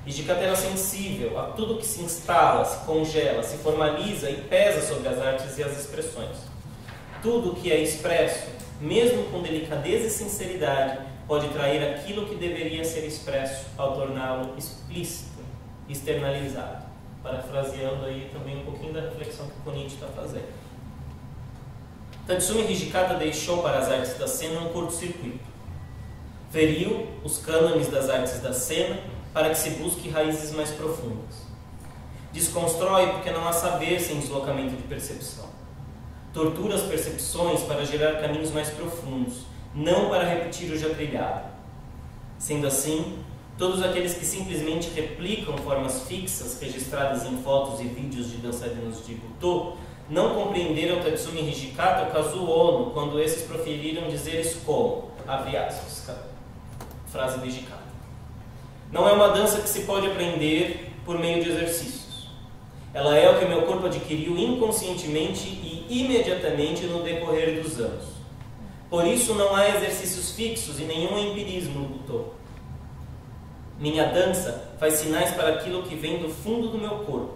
Hijikata era sensível a tudo que se instala, se congela, se formaliza e pesa sobre as artes e as expressões. Tudo que é expresso, mesmo com delicadeza e sinceridade, pode trair aquilo que deveria ser expresso ao torná-lo explícito, externalizado. Parafraseando aí também um pouquinho da reflexão que o Konichi está fazendo. Tatsumi Hijikata deixou para as artes da cena um curto-circuito. Feriu os cânones das artes da cena para que se busque raízes mais profundas. Desconstrói porque não há saber sem deslocamento de percepção. Tortura as percepções para gerar caminhos mais profundos, não para repetir o já trilhado. Sendo assim, todos aqueles que simplesmente replicam formas fixas registradas em fotos e vídeos de dançarinos de Butô não compreenderam Tatsumi Hijikata ou Kazuo Ono quando esses proferiram dizeres como, abre aspas, frase do Hijikata: não é uma dança que se pode aprender por meio de exercícios. Ela é o que meu corpo adquiriu inconscientemente e imediatamente no decorrer dos anos. Por isso não há exercícios fixos e nenhum empirismo no Butô. Minha dança faz sinais para aquilo que vem do fundo do meu corpo.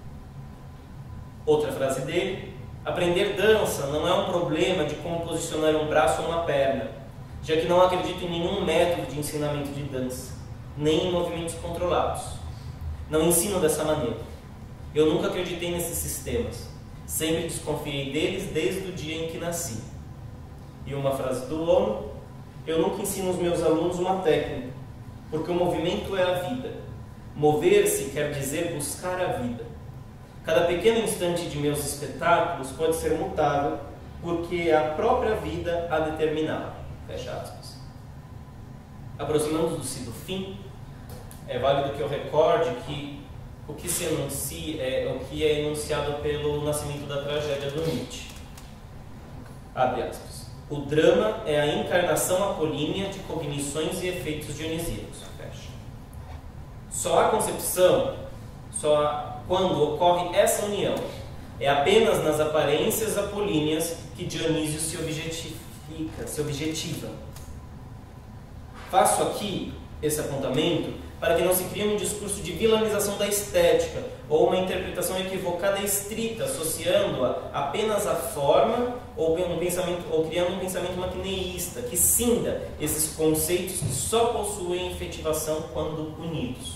Outra frase dele: aprender dança não é um problema de como posicionar um braço ou uma perna, já que não acredito em nenhum método de ensinamento de dança, nem em movimentos controlados. Não ensino dessa maneira. Eu nunca acreditei nesses sistemas. Sempre desconfiei deles desde o dia em que nasci. E uma frase do Ono: eu nunca ensino aos meus alunos uma técnica, porque o movimento é a vida. Mover-se quer dizer buscar a vida. Cada pequeno instante de meus espetáculos pode ser mutável, porque é a própria vida a determiná-lo. Fecha aspas. Aproximando-se do fim, é válido que eu recorde que o que se enuncia é o que é enunciado pelo nascimento da tragédia do Nietzsche. Abre aspas. O drama é a encarnação apolínea de cognições e efeitos dionisíacos. Fecha. Só há concepção, só há quando ocorre essa união. É apenas nas aparências apolíneas que Dionísio se objetifica, se objetiva. Faço aqui esse apontamento para que não se crie um discurso de vilanização da estética ou uma interpretação equivocada e estrita, associando-a apenas à forma ou, um pensamento, ou criando um pensamento maquineísta que cinda esses conceitos que só possuem efetivação quando unidos.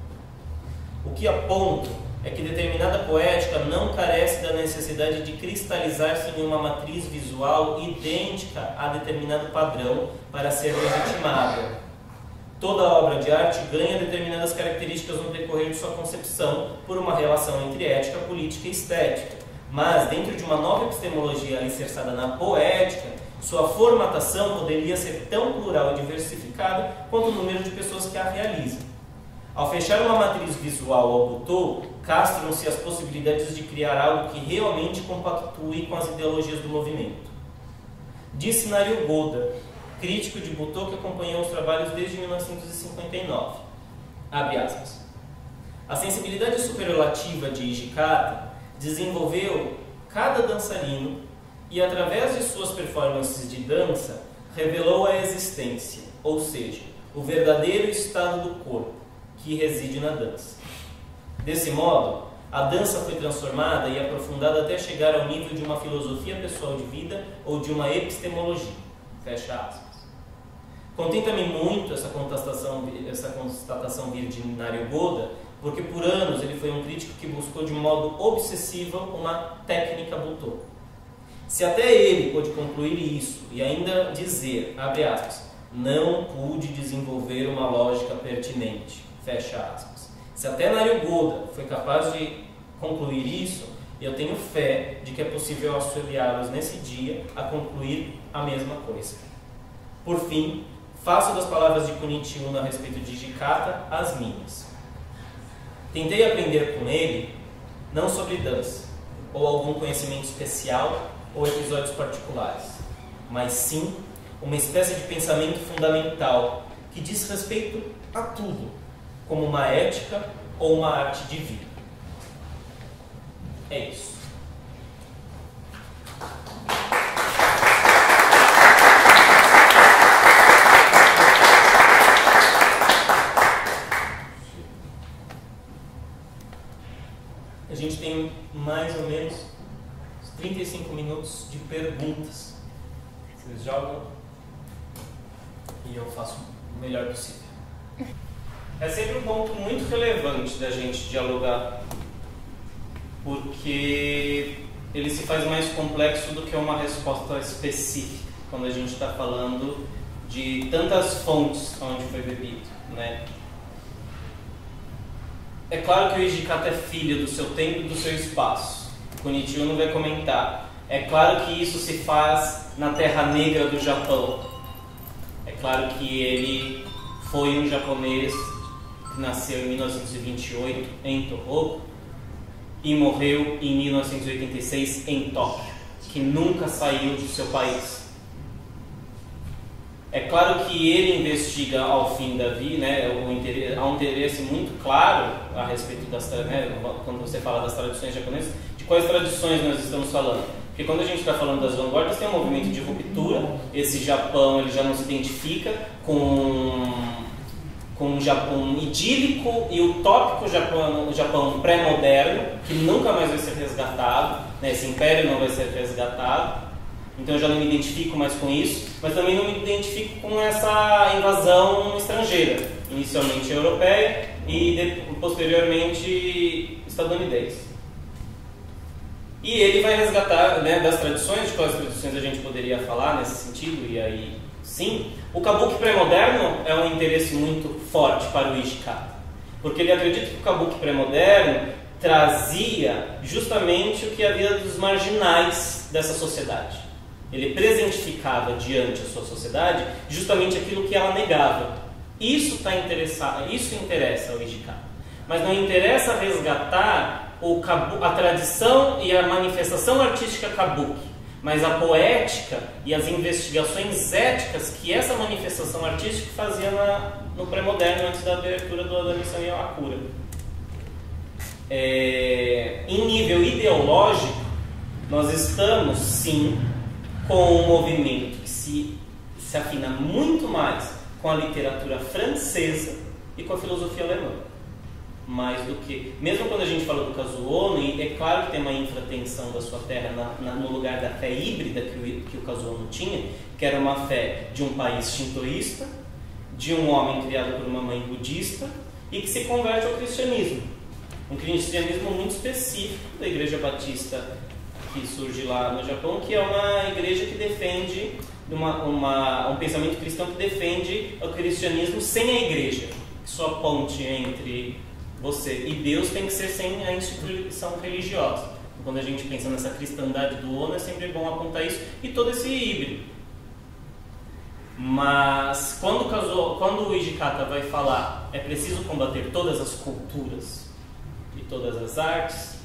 O que aponto é que determinada poética não carece da necessidade de cristalizar-se em uma matriz visual idêntica a determinado padrão para ser legitimada. Toda obra de arte ganha determinadas características no decorrer de sua concepção por uma relação entre ética, política e estética. Mas, dentro de uma nova epistemologia alicerçada na poética, sua formatação poderia ser tão plural e diversificada quanto o número de pessoas que a realizam. Ao fechar uma matriz visual ao Butô, castram-se as possibilidades de criar algo que realmente compactue com as ideologias do movimento. Disse Naryu-Goda, crítico de Butô que acompanhou os trabalhos desde mil novecentos e cinquenta e nove. Abre aspas. A sensibilidade superlativa de Hijikata desenvolveu cada dançarino e, através de suas performances de dança, revelou a existência, ou seja, o verdadeiro estado do corpo, que reside na dança. Desse modo, a dança foi transformada e aprofundada até chegar ao nível de uma filosofia pessoal de vida ou de uma epistemologia. Fecha aspas. Contenta-me muito essa constatação, essa constatação vir de Naryu-Goda, porque por anos ele foi um crítico que buscou de modo obsessivo uma técnica Butô. Se até ele pôde concluir isso e ainda dizer, abre aspas, não pude desenvolver uma lógica pertinente, fecha aspas. Se até Naryu-Goda foi capaz de concluir isso, eu tenho fé de que é possível auxiliá-los nesse dia a concluir a mesma coisa. Por fim, faço das palavras de Konichi Uno a respeito de Hijikata as minhas. Tentei aprender com ele, não sobre dança, ou algum conhecimento especial, ou episódios particulares, mas sim uma espécie de pensamento fundamental que diz respeito a tudo, como uma ética ou uma arte de vida. É isso. mais ou menos uns trinta e cinco minutos de perguntas. Vocês jogam e eu faço o melhor possível. É sempre um ponto muito relevante da gente dialogar, porque ele se faz mais complexo do que uma resposta específica, quando a gente está falando de tantas fontes onde foi bebido, né? É claro que o Hijikata é filho do seu tempo e do seu espaço. O Kunichi Uno vai comentar. É claro que isso se faz na Terra Negra do Japão. É claro que ele foi um japonês que nasceu em mil novecentos e vinte e oito em Tohoku e morreu em mil novecentos e oitenta e seis em Tóquio, que nunca saiu do seu país. É claro que ele investiga ao fim da vida, né, o interesse, há um interesse muito claro a respeito das, né, quando você fala das tradições japonesas, de quais tradições nós estamos falando. Porque quando a gente está falando das vanguardas, tem um movimento de ruptura. Esse Japão ele já não se identifica com, com um Japão idílico e utópico Japão, Japão pré-moderno, que nunca mais vai ser resgatado, né, esse império não vai ser resgatado. Então eu já não me identifico mais com isso, mas também não me identifico com essa invasão estrangeira, inicialmente europeia e de, posteriormente estadunidense. E ele vai resgatar, né, das tradições, de quais tradições a gente poderia falar nesse sentido, e aí sim, o Kabuki pré-moderno é um interesse muito forte para o Hijikata, porque ele acredita que o Kabuki pré-moderno trazia justamente o que havia dos marginais dessa sociedade. Ele presentificava diante a sua sociedade justamente aquilo que ela negava. Isso tá interessado, isso interessa ao Hijikata. Mas não interessa resgatar o kabu, a tradição e a manifestação artística kabuki, mas a poética e as investigações éticas que essa manifestação artística fazia na, no pré-moderno, antes da abertura do, da missão Iwakura. É, em nível ideológico, nós estamos, sim, com um movimento que se, se afina muito mais com a literatura francesa e com a filosofia alemã. Mais do que... Mesmo quando a gente fala do Kazuo, é claro que tem uma infratensão da sua terra na, na, no lugar da fé híbrida que o, que o Kazuo tinha, que era uma fé de um país shintoísta, de um homem criado por uma mãe budista e que se converte ao cristianismo. Um cristianismo muito específico da Igreja Batista que surge lá no Japão, que é uma igreja que defende uma, uma, um pensamento cristão que defende o cristianismo sem a igreja. Sua ponte entre você e Deus tem que ser sem a instituição religiosa. Quando a gente pensa nessa cristandade do Ono, é sempre bom apontar isso e todo esse híbrido. Mas quando, quando o Hijikata vai falar é preciso combater todas as culturas e todas as artes,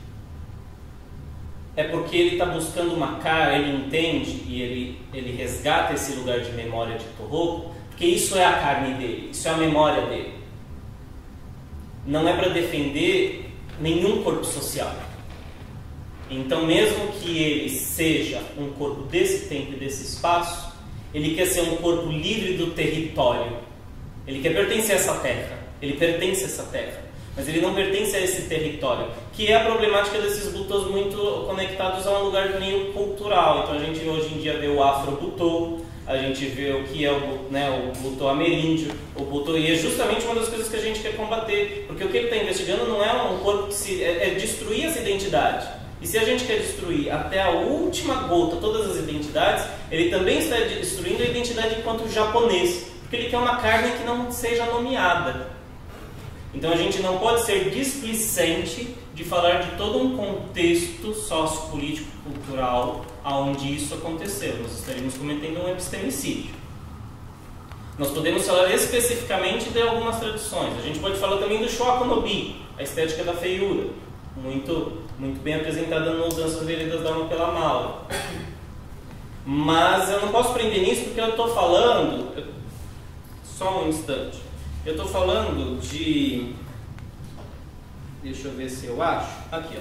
é porque ele está buscando uma cara, ele entende e ele, ele resgata esse lugar de memória de Tohoku, porque isso é a carne dele, isso é a memória dele. Não é para defender nenhum corpo social. Então, mesmo que ele seja um corpo desse tempo e desse espaço, ele quer ser um corpo livre do território. Ele quer pertencer a essa terra, ele pertence a essa terra. Mas ele não pertence a esse território, que é a problemática desses butôs muito conectados a um lugar meio cultural. Então a gente hoje em dia vê o afro-butô, a gente vê o que é o, né, o butô ameríndio, o butô, e é justamente uma das coisas que a gente quer combater, porque o que ele está investigando não é um corpo que se... é, é destruir essa identidade. E se a gente quer destruir até a última gota todas as identidades, ele também está destruindo a identidade enquanto japonês, porque ele quer uma carne que não seja nomeada. Então a gente não pode ser displicente de falar de todo um contexto sociopolítico, cultural, onde isso aconteceu. Nós estaríamos cometendo um epistemicídio. Nós podemos falar especificamente de algumas tradições. A gente pode falar também do Shoaku no Bi, a estética da feiura, muito, muito bem apresentada nos Danças Veredas da Alma pela Maura. Mas eu não posso prender nisso porque eu estou falando... Só um instante. Eu estou falando de... Deixa eu ver se eu acho. Aqui,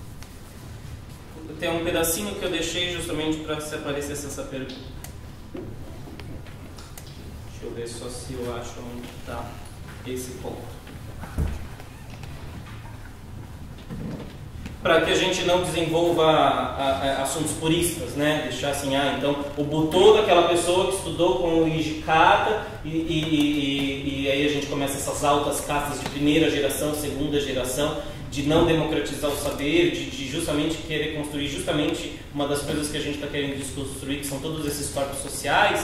ó. Tem um pedacinho que eu deixei justamente para se aparecesse essa pergunta. Deixa eu ver só se eu acho onde está esse ponto. para que a gente não desenvolva a, a, assuntos puristas, né? Deixar assim, ah, então o Butô daquela pessoa que estudou com o Hijikata e, e, e, e aí a gente começa essas altas castas de primeira geração, segunda geração, de não democratizar o saber, de, de justamente querer construir justamente uma das coisas que a gente está querendo desconstruir, que são todos esses corpos sociais.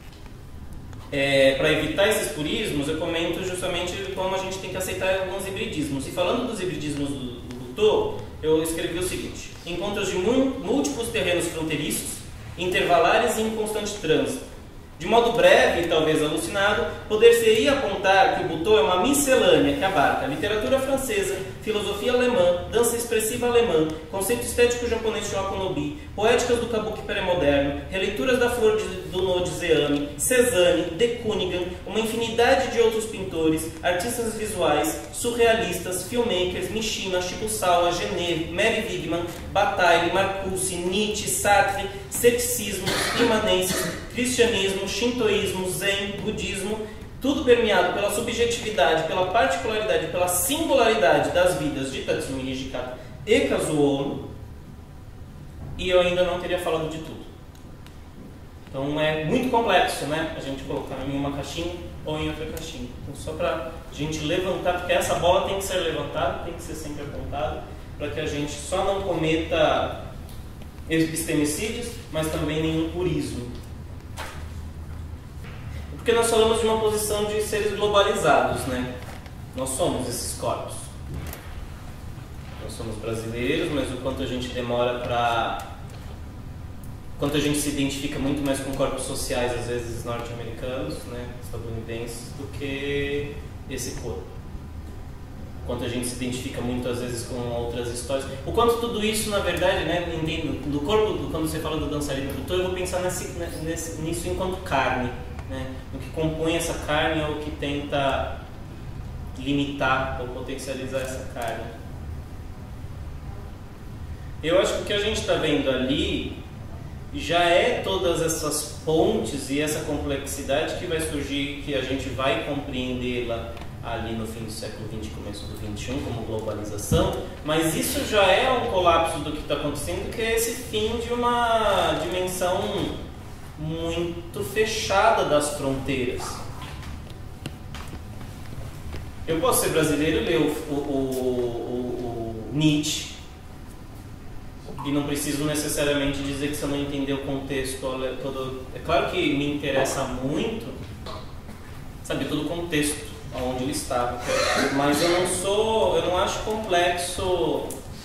É, para evitar esses purismos, eu comento justamente como a gente tem que aceitar alguns hibridismos. E falando dos hibridismos do, do Butô, eu escrevi o seguinte: encontros de múltiplos terrenos fronteiriços, intervalares e em constante trânsito. De modo breve e talvez alucinado, poder-se-ia apontar que o Butô é uma miscelânea que abarca literatura francesa, filosofia alemã, dança expressiva alemã, conceito estético japonês Shoko no Bi, poéticas do kabuki pré-moderno, releituras da flor de, do no de Zeami, Cézanne, de Kunigan, uma infinidade de outros pintores, artistas visuais, surrealistas, filmmakers, Mishima, Chico Sawa, Genet, Mary Wigman, Bataille, Marcuse, Nietzsche, Sartre, ceticismo, imanências, cristianismo, shintoísmo, zen, budismo, tudo permeado pela subjetividade, pela particularidade, pela singularidade das vidas de Tatsumi Hijikata e Kazuo Ono, e eu ainda não teria falado de tudo. Então é muito complexo, né, a gente colocar em uma caixinha ou em outra caixinha. Então só para a gente levantar, porque essa bola tem que ser levantada, tem que ser sempre apontada, para que a gente só não cometa epistemicídios, mas também nenhum purismo. Porque nós falamos de uma posição de seres globalizados, né? Nós somos esses corpos. Nós somos brasileiros, mas o quanto a gente demora para... quanto a gente se identifica muito mais com corpos sociais, às vezes norte-americanos, né? Estadunidenses, do que esse corpo. O quanto a gente se identifica muito, às vezes, com outras histórias. O quanto tudo isso, na verdade, né? Entendo, do corpo, quando você fala do dançarino do eu vou pensar nesse, nesse, nisso enquanto carne. Né? O que compõe essa carne é o que tenta limitar ou potencializar essa carne. Eu acho que o que a gente está vendo ali já é todas essas pontes e essa complexidade que vai surgir, que a gente vai compreendê-la ali no fim do século vinte, começo do vinte e um, como globalização, mas isso já é um colapso do que está acontecendo, que é esse fim de uma dimensão muito fechada das fronteiras. Eu posso ser brasileiro e ler o, o, o, o Nietzsche e não preciso necessariamente dizer que se eu não entender o contexto todo. É claro que me interessa muito saber todo o contexto onde ele estava, mas eu não sou, eu não acho complexo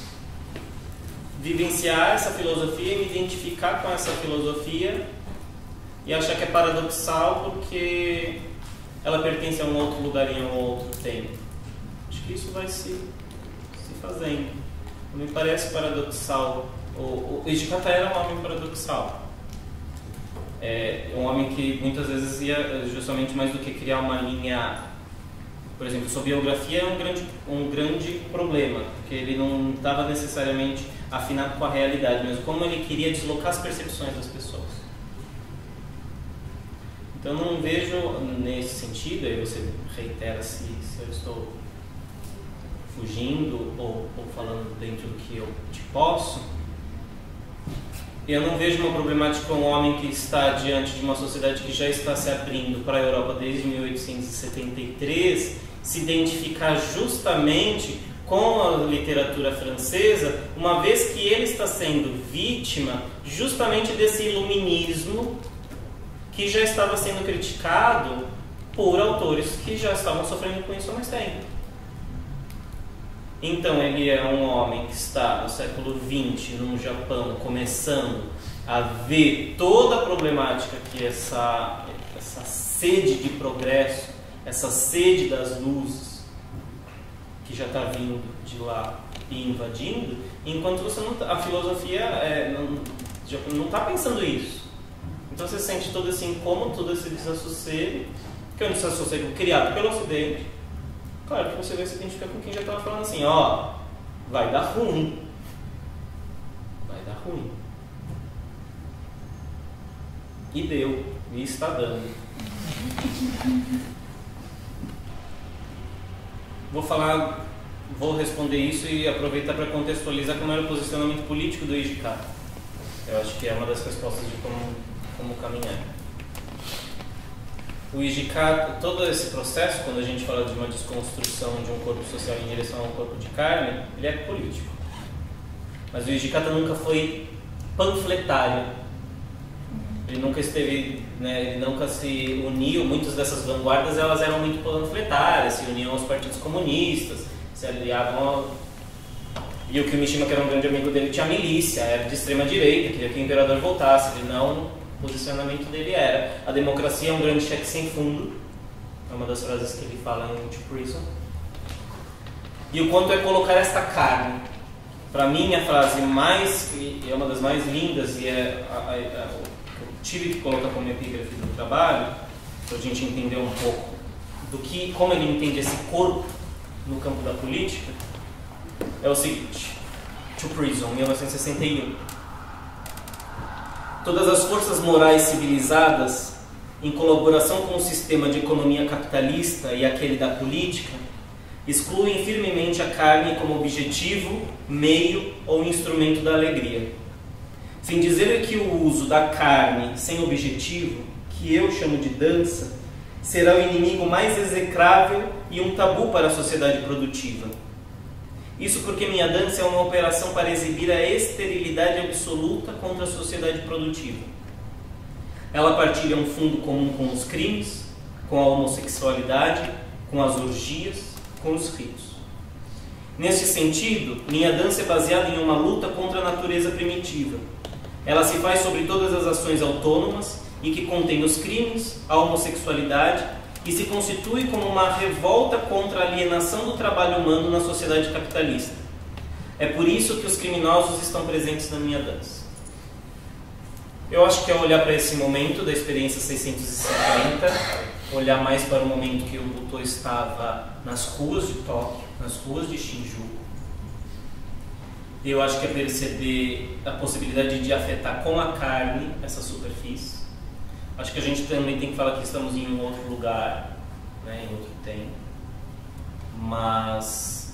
vivenciar essa filosofia e me identificar com essa filosofia e achar que é paradoxal porque ela pertence a um outro lugar em um outro tempo. Acho que isso vai se, se fazendo. Não me parece paradoxal. O, o Hijikata era um homem paradoxal. É um homem que muitas vezes ia justamente mais do que criar uma linha. Por exemplo, sua biografia é um grande, um grande problema, porque ele não estava necessariamente afinado com a realidade, mas como ele queria deslocar as percepções das pessoas. Então eu não vejo nesse sentido, aí você reitera se, se eu estou fugindo ou, ou falando dentro do que eu te posso, eu não vejo uma problemática com um homem que está diante de uma sociedade que já está se abrindo para a Europa desde mil oitocentos e setenta e três, se identificar justamente com a literatura francesa, uma vez que ele está sendo vítima justamente desse iluminismo que já estava sendo criticado por autores que já estavam sofrendo com isso há mais tempo. Então ele é um homem que está no século vinte, no Japão, começando a ver toda a problemática que essa, essa sede de progresso, essa sede das luzes, que já está vindo de lá e invadindo, enquanto você não tá, a filosofia é, não está pensando isso. Então você sente todo esse incômodo, todo esse desassossego, que é um desassossego criado pelo Ocidente. Claro que você vai se identificar com quem já estava falando assim, ó, vai dar ruim. Vai dar ruim. E deu, e está dando. Vou falar vou responder isso e aproveitar para contextualizar como era o posicionamento político do I G C A T. Eu acho que é uma das respostas de como, como caminhar. O I G C A T, todo esse processo, quando a gente fala de uma desconstrução de um corpo social em direção a um corpo de carne, ele é político. Mas o I G C A T nunca foi panfletário. Ele nunca esteve, né, ele nunca se uniu, muitas dessas vanguardas elas eram muito panfletárias, se uniam aos partidos comunistas, se aliavam ao... E o Kimishima, que era um grande amigo dele, tinha milícia, era de extrema direita, queria que o imperador voltasse, ele não, o posicionamento dele era: a democracia é um grande cheque sem fundo, é uma das frases que ele fala em To Prison. E o quanto é colocar esta carne. Para mim, a frase mais, e é uma das mais lindas, e é a, a, a, eu tive que colocar como epígrafe do trabalho, para a gente entender um pouco do que, como ele entende esse corpo no campo da política, é o seguinte: To Prison, mil novecentos e sessenta e um. Todas as forças morais civilizadas, em colaboração com o sistema de economia capitalista e aquele da política, excluem firmemente a carne como objetivo, meio ou instrumento da alegria. Sem dizer que o uso da carne sem objetivo, que eu chamo de dança, será o inimigo mais execrável e um tabu para a sociedade produtiva. Isso porque minha dança é uma operação para exibir a esterilidade absoluta contra a sociedade produtiva. Ela partilha um fundo comum com os crimes, com a homossexualidade, com as orgias, com os ritos. Nesse sentido, minha dança é baseada em uma luta contra a natureza primitiva. Ela se faz sobre todas as ações autônomas e que contém os crimes, a homossexualidade, e se constitui como uma revolta contra a alienação do trabalho humano na sociedade capitalista. É por isso que os criminosos estão presentes na minha dança. Eu acho que é olhar para esse momento da experiência seiscentos e cinquenta, olhar mais para o momento que o Butô estava nas ruas de Tóquio, nas ruas de Shinjuku. Eu acho que é perceber a possibilidade de afetar com a carne essa superfície. Acho que a gente também tem que falar que estamos em um outro lugar, né, em outro tempo, mas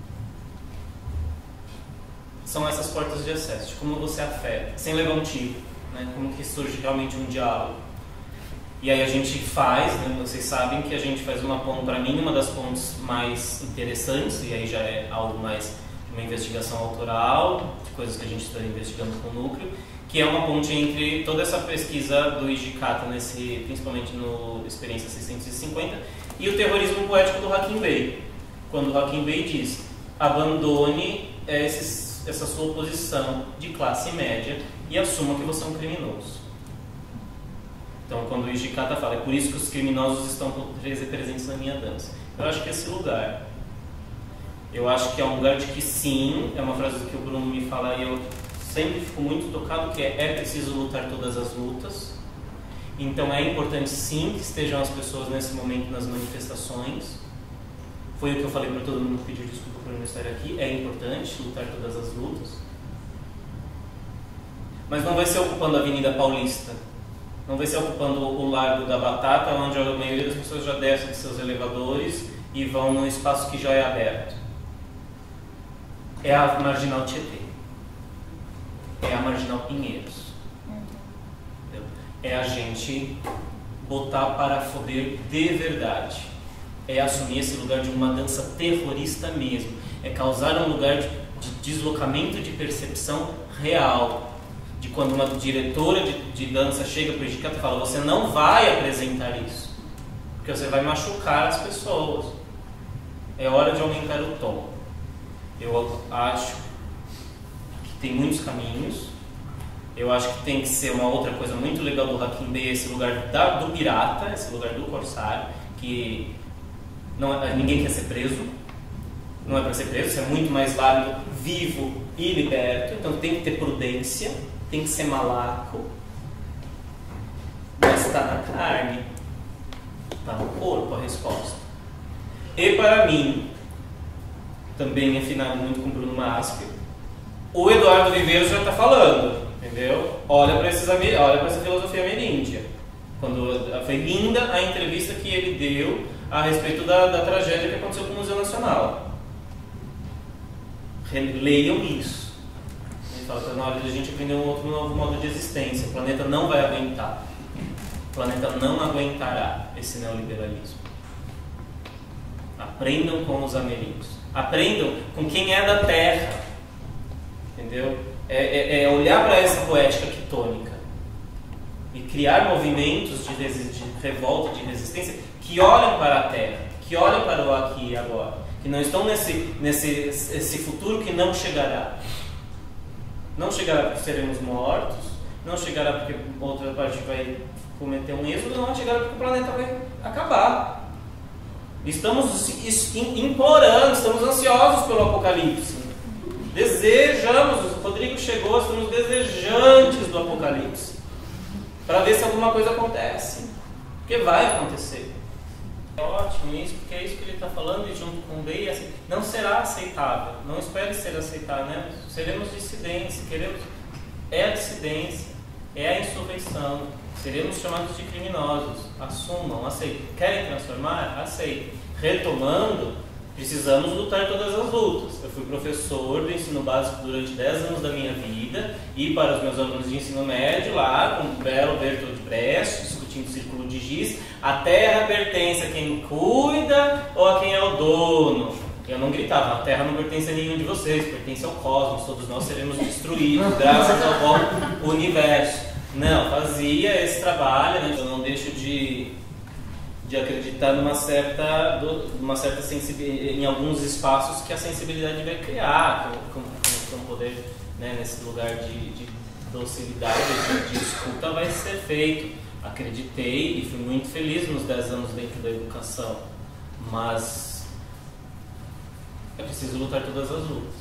são essas portas de acesso, de como você afeta, sem levar um tiro, né, como que surge realmente um diálogo. E aí a gente faz, né, vocês sabem que a gente faz uma ponte, para mim, uma das pontes mais interessantes, e aí já é algo mais de uma investigação autoral, de coisas que a gente está investigando com o núcleo, que é uma ponte entre toda essa pesquisa do I G C A T, nesse, principalmente no Experiência seiscentos e cinquenta, e o terrorismo poético do Hakim Bey, quando o Hakim Bey diz: abandone esses, essa sua posição de classe média e assuma que você é um criminoso. Então, quando o I G C A T fala, é por isso que os criminosos estão presentes na minha dança. Eu acho que é esse lugar. Eu acho que é um lugar de que sim, é uma frase que o Bruno me fala e eu sempre fico muito tocado, que é, é preciso lutar todas as lutas. Então é importante sim que estejam as pessoas nesse momento nas manifestações. Foi o que eu falei para todo mundo pedir desculpa por não estar aqui. É importante lutar todas as lutas. Mas não vai ser ocupando a Avenida Paulista. Não vai ser ocupando o Largo da Batata, onde a maioria das pessoas já descem de seus elevadores e vão num espaço que já é aberto. É a Marginal Tietê. É a Marginal Pinheiros. Entendeu? É a gente botar para foder de verdade. É assumir esse lugar de uma dança terrorista mesmo. É causar um lugar de, de deslocamento de percepção real. De quando uma diretora de, de dança chega para o I G C A T e fala: você não vai apresentar isso, porque você vai machucar as pessoas. É hora de aumentar o tom. Eu acho que tem muitos caminhos. Eu acho que tem que ser uma outra coisa muito legal do Hakim Bey, esse lugar da, do pirata, esse lugar do corsário, que não, ninguém quer ser preso. Não é para ser preso, isso é muito mais válido, vivo e liberto. Então tem que ter prudência, tem que ser malaco, mas está na carne, está no corpo a resposta. E para mim, também afinado muito com o Bruno Maspi, o Eduardo Viveiros já está falando, entendeu? Olha para esses, olha para essa filosofia ameríndia. Quando foi linda a entrevista que ele deu a respeito da, da tragédia que aconteceu com o Museu Nacional. Leiam isso. Ele fala que está na hora de a gente aprender um outro novo modo de existência. O planeta não vai aguentar. O planeta não aguentará esse neoliberalismo. Aprendam com os ameríndios. Aprendam com quem é da terra. Entendeu? É, é, é olhar para essa poética quitônica e criar movimentos de, de revolta, de resistência, que olham para a terra, que olham para o aqui e agora, que não estão nesse, nesse esse futuro que não chegará. Não chegará porque seremos mortos, não chegará porque outra parte vai cometer um êxodo, não chegará porque o planeta vai acabar. Estamos implorando, estamos ansiosos pelo apocalipse. Desejamos, o Rodrigo chegou, estamos desejantes do apocalipse, para ver se alguma coisa acontece, porque vai acontecer. É ótimo isso, porque é isso que ele está falando, e junto com o Bey, assim, não será aceitável, não espere ser aceitável, né? Seremos dissidência, queremos, é a dissidência, é a insurreição, seremos chamados de criminosos, assumam, aceitem. Querem transformar? Aceitem. Retomando, precisamos lutar todas as lutas. Eu fui professor do ensino básico durante dez anos da minha vida, e para os meus alunos de ensino médio, lá com o belo Bertolt Brecht, discutindo o círculo de Giz, a terra pertence a quem cuida ou a quem é o dono. Eu não gritava, a terra não pertence a nenhum de vocês, pertence ao cosmos, todos nós seremos destruídos graças ao bom universo. Não, fazia esse trabalho, né? Eu não deixo de... de acreditar numa certa, numa certa sensibilidade, em alguns espaços que a sensibilidade vai criar, com, com, com poder, né, nesse lugar de, de docilidade, de, de escuta, vai ser feito. Acreditei e fui muito feliz nos dez anos dentro da educação, mas é preciso lutar todas as lutas.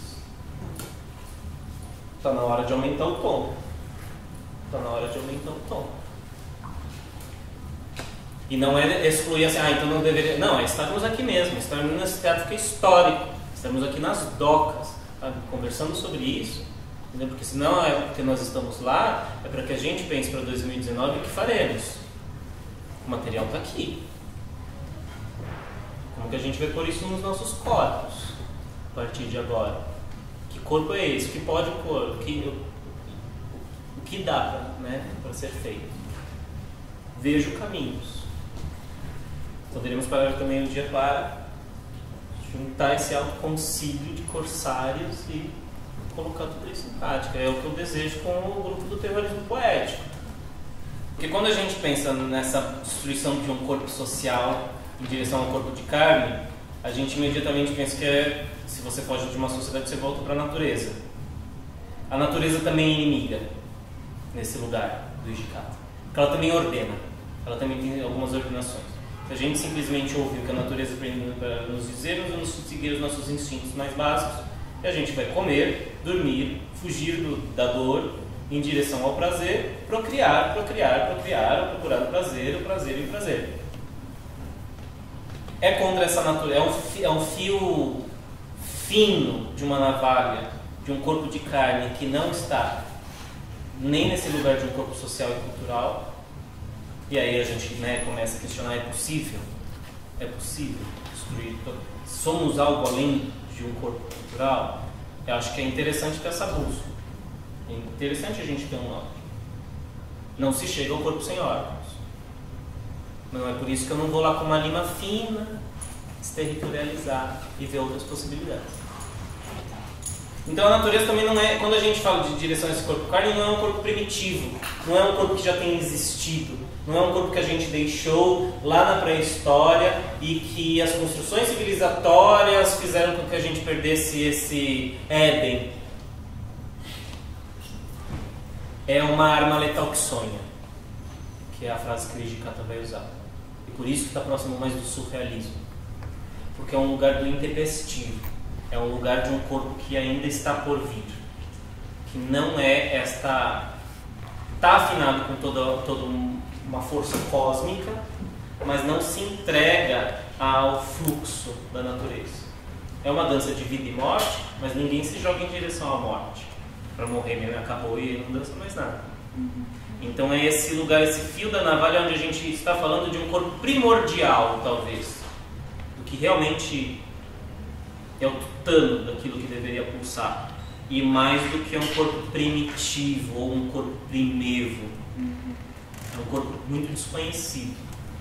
Está na hora de aumentar o tom. Está na hora de aumentar o tom. E não é excluir assim, ah, então não deveria... Não, é estarmos aqui mesmo, estarmos nesse teatro que é histórico, estamos aqui nas docas, sabe? Conversando sobre isso, entendeu? Porque senão é porque nós estamos lá, é para que a gente pense para dois mil e dezenove o que faremos. O material está aqui. Como que a gente vai pôr isso nos nossos corpos, a partir de agora? Que corpo é esse? O que pode pôr? O que, o que dá para, né, para ser feito? Vejo caminhos. Poderíamos parar também um dia para juntar esse autoconcílio de corsários e colocar tudo isso em prática. É o que eu desejo com o grupo do terrorismo poético. Porque quando a gente pensa nessa destruição de um corpo social em direção ao corpo de carne, a gente imediatamente pensa que é, se você foge de uma sociedade, você volta para a natureza. A natureza também é inimiga nesse lugar do Ijikata. Porque ela também ordena. Ela também tem algumas ordenações. Se a gente simplesmente ouvir o que a natureza tem para nos dizer, nós vamos seguir os nossos instintos mais básicos, e a gente vai comer, dormir, fugir do, da dor, em direção ao prazer, procriar, procriar, procriar, ou procurar o prazer, o prazer e o prazer. É contra essa natureza, é um, é um fio fino de uma navalha, de um corpo de carne que não está nem nesse lugar de um corpo social e cultural. E aí a gente, né, começa a questionar, é possível? É possível destruir? Somos algo além de um corpo cultural? Eu acho que é interessante ter essa bússola. É interessante a gente ter um órgão. Não se chega ao corpo sem órgãos. Não é por isso que eu não vou lá com uma lima fina, exterritorializar e ver outras possibilidades. Então a natureza também não é, quando a gente fala de direção a esse corpo carne, não é um corpo primitivo, não é um corpo que já tem existido, não é um corpo que a gente deixou lá na pré-história e que as construções civilizatórias fizeram com que a gente perdesse esse Éden. É uma arma letal que sonha, que é a frase que o Ijikata vai usar. E por isso que está próximo mais do surrealismo, porque é um lugar do intempestivo. É um lugar de um corpo que ainda está por vir, que não é esta... está afinado com toda, toda uma força cósmica, mas não se entrega ao fluxo da natureza. É uma dança de vida e morte, mas ninguém se joga em direção à morte. Para morrer mesmo, acabou e não dança mais nada. Uhum. Então é esse lugar, esse fio da navalha onde a gente está falando de um corpo primordial, talvez, do que realmente é o tutano daquilo que deveria pulsar, e mais do que um corpo primitivo ou um corpo primevo. É um corpo muito desconhecido.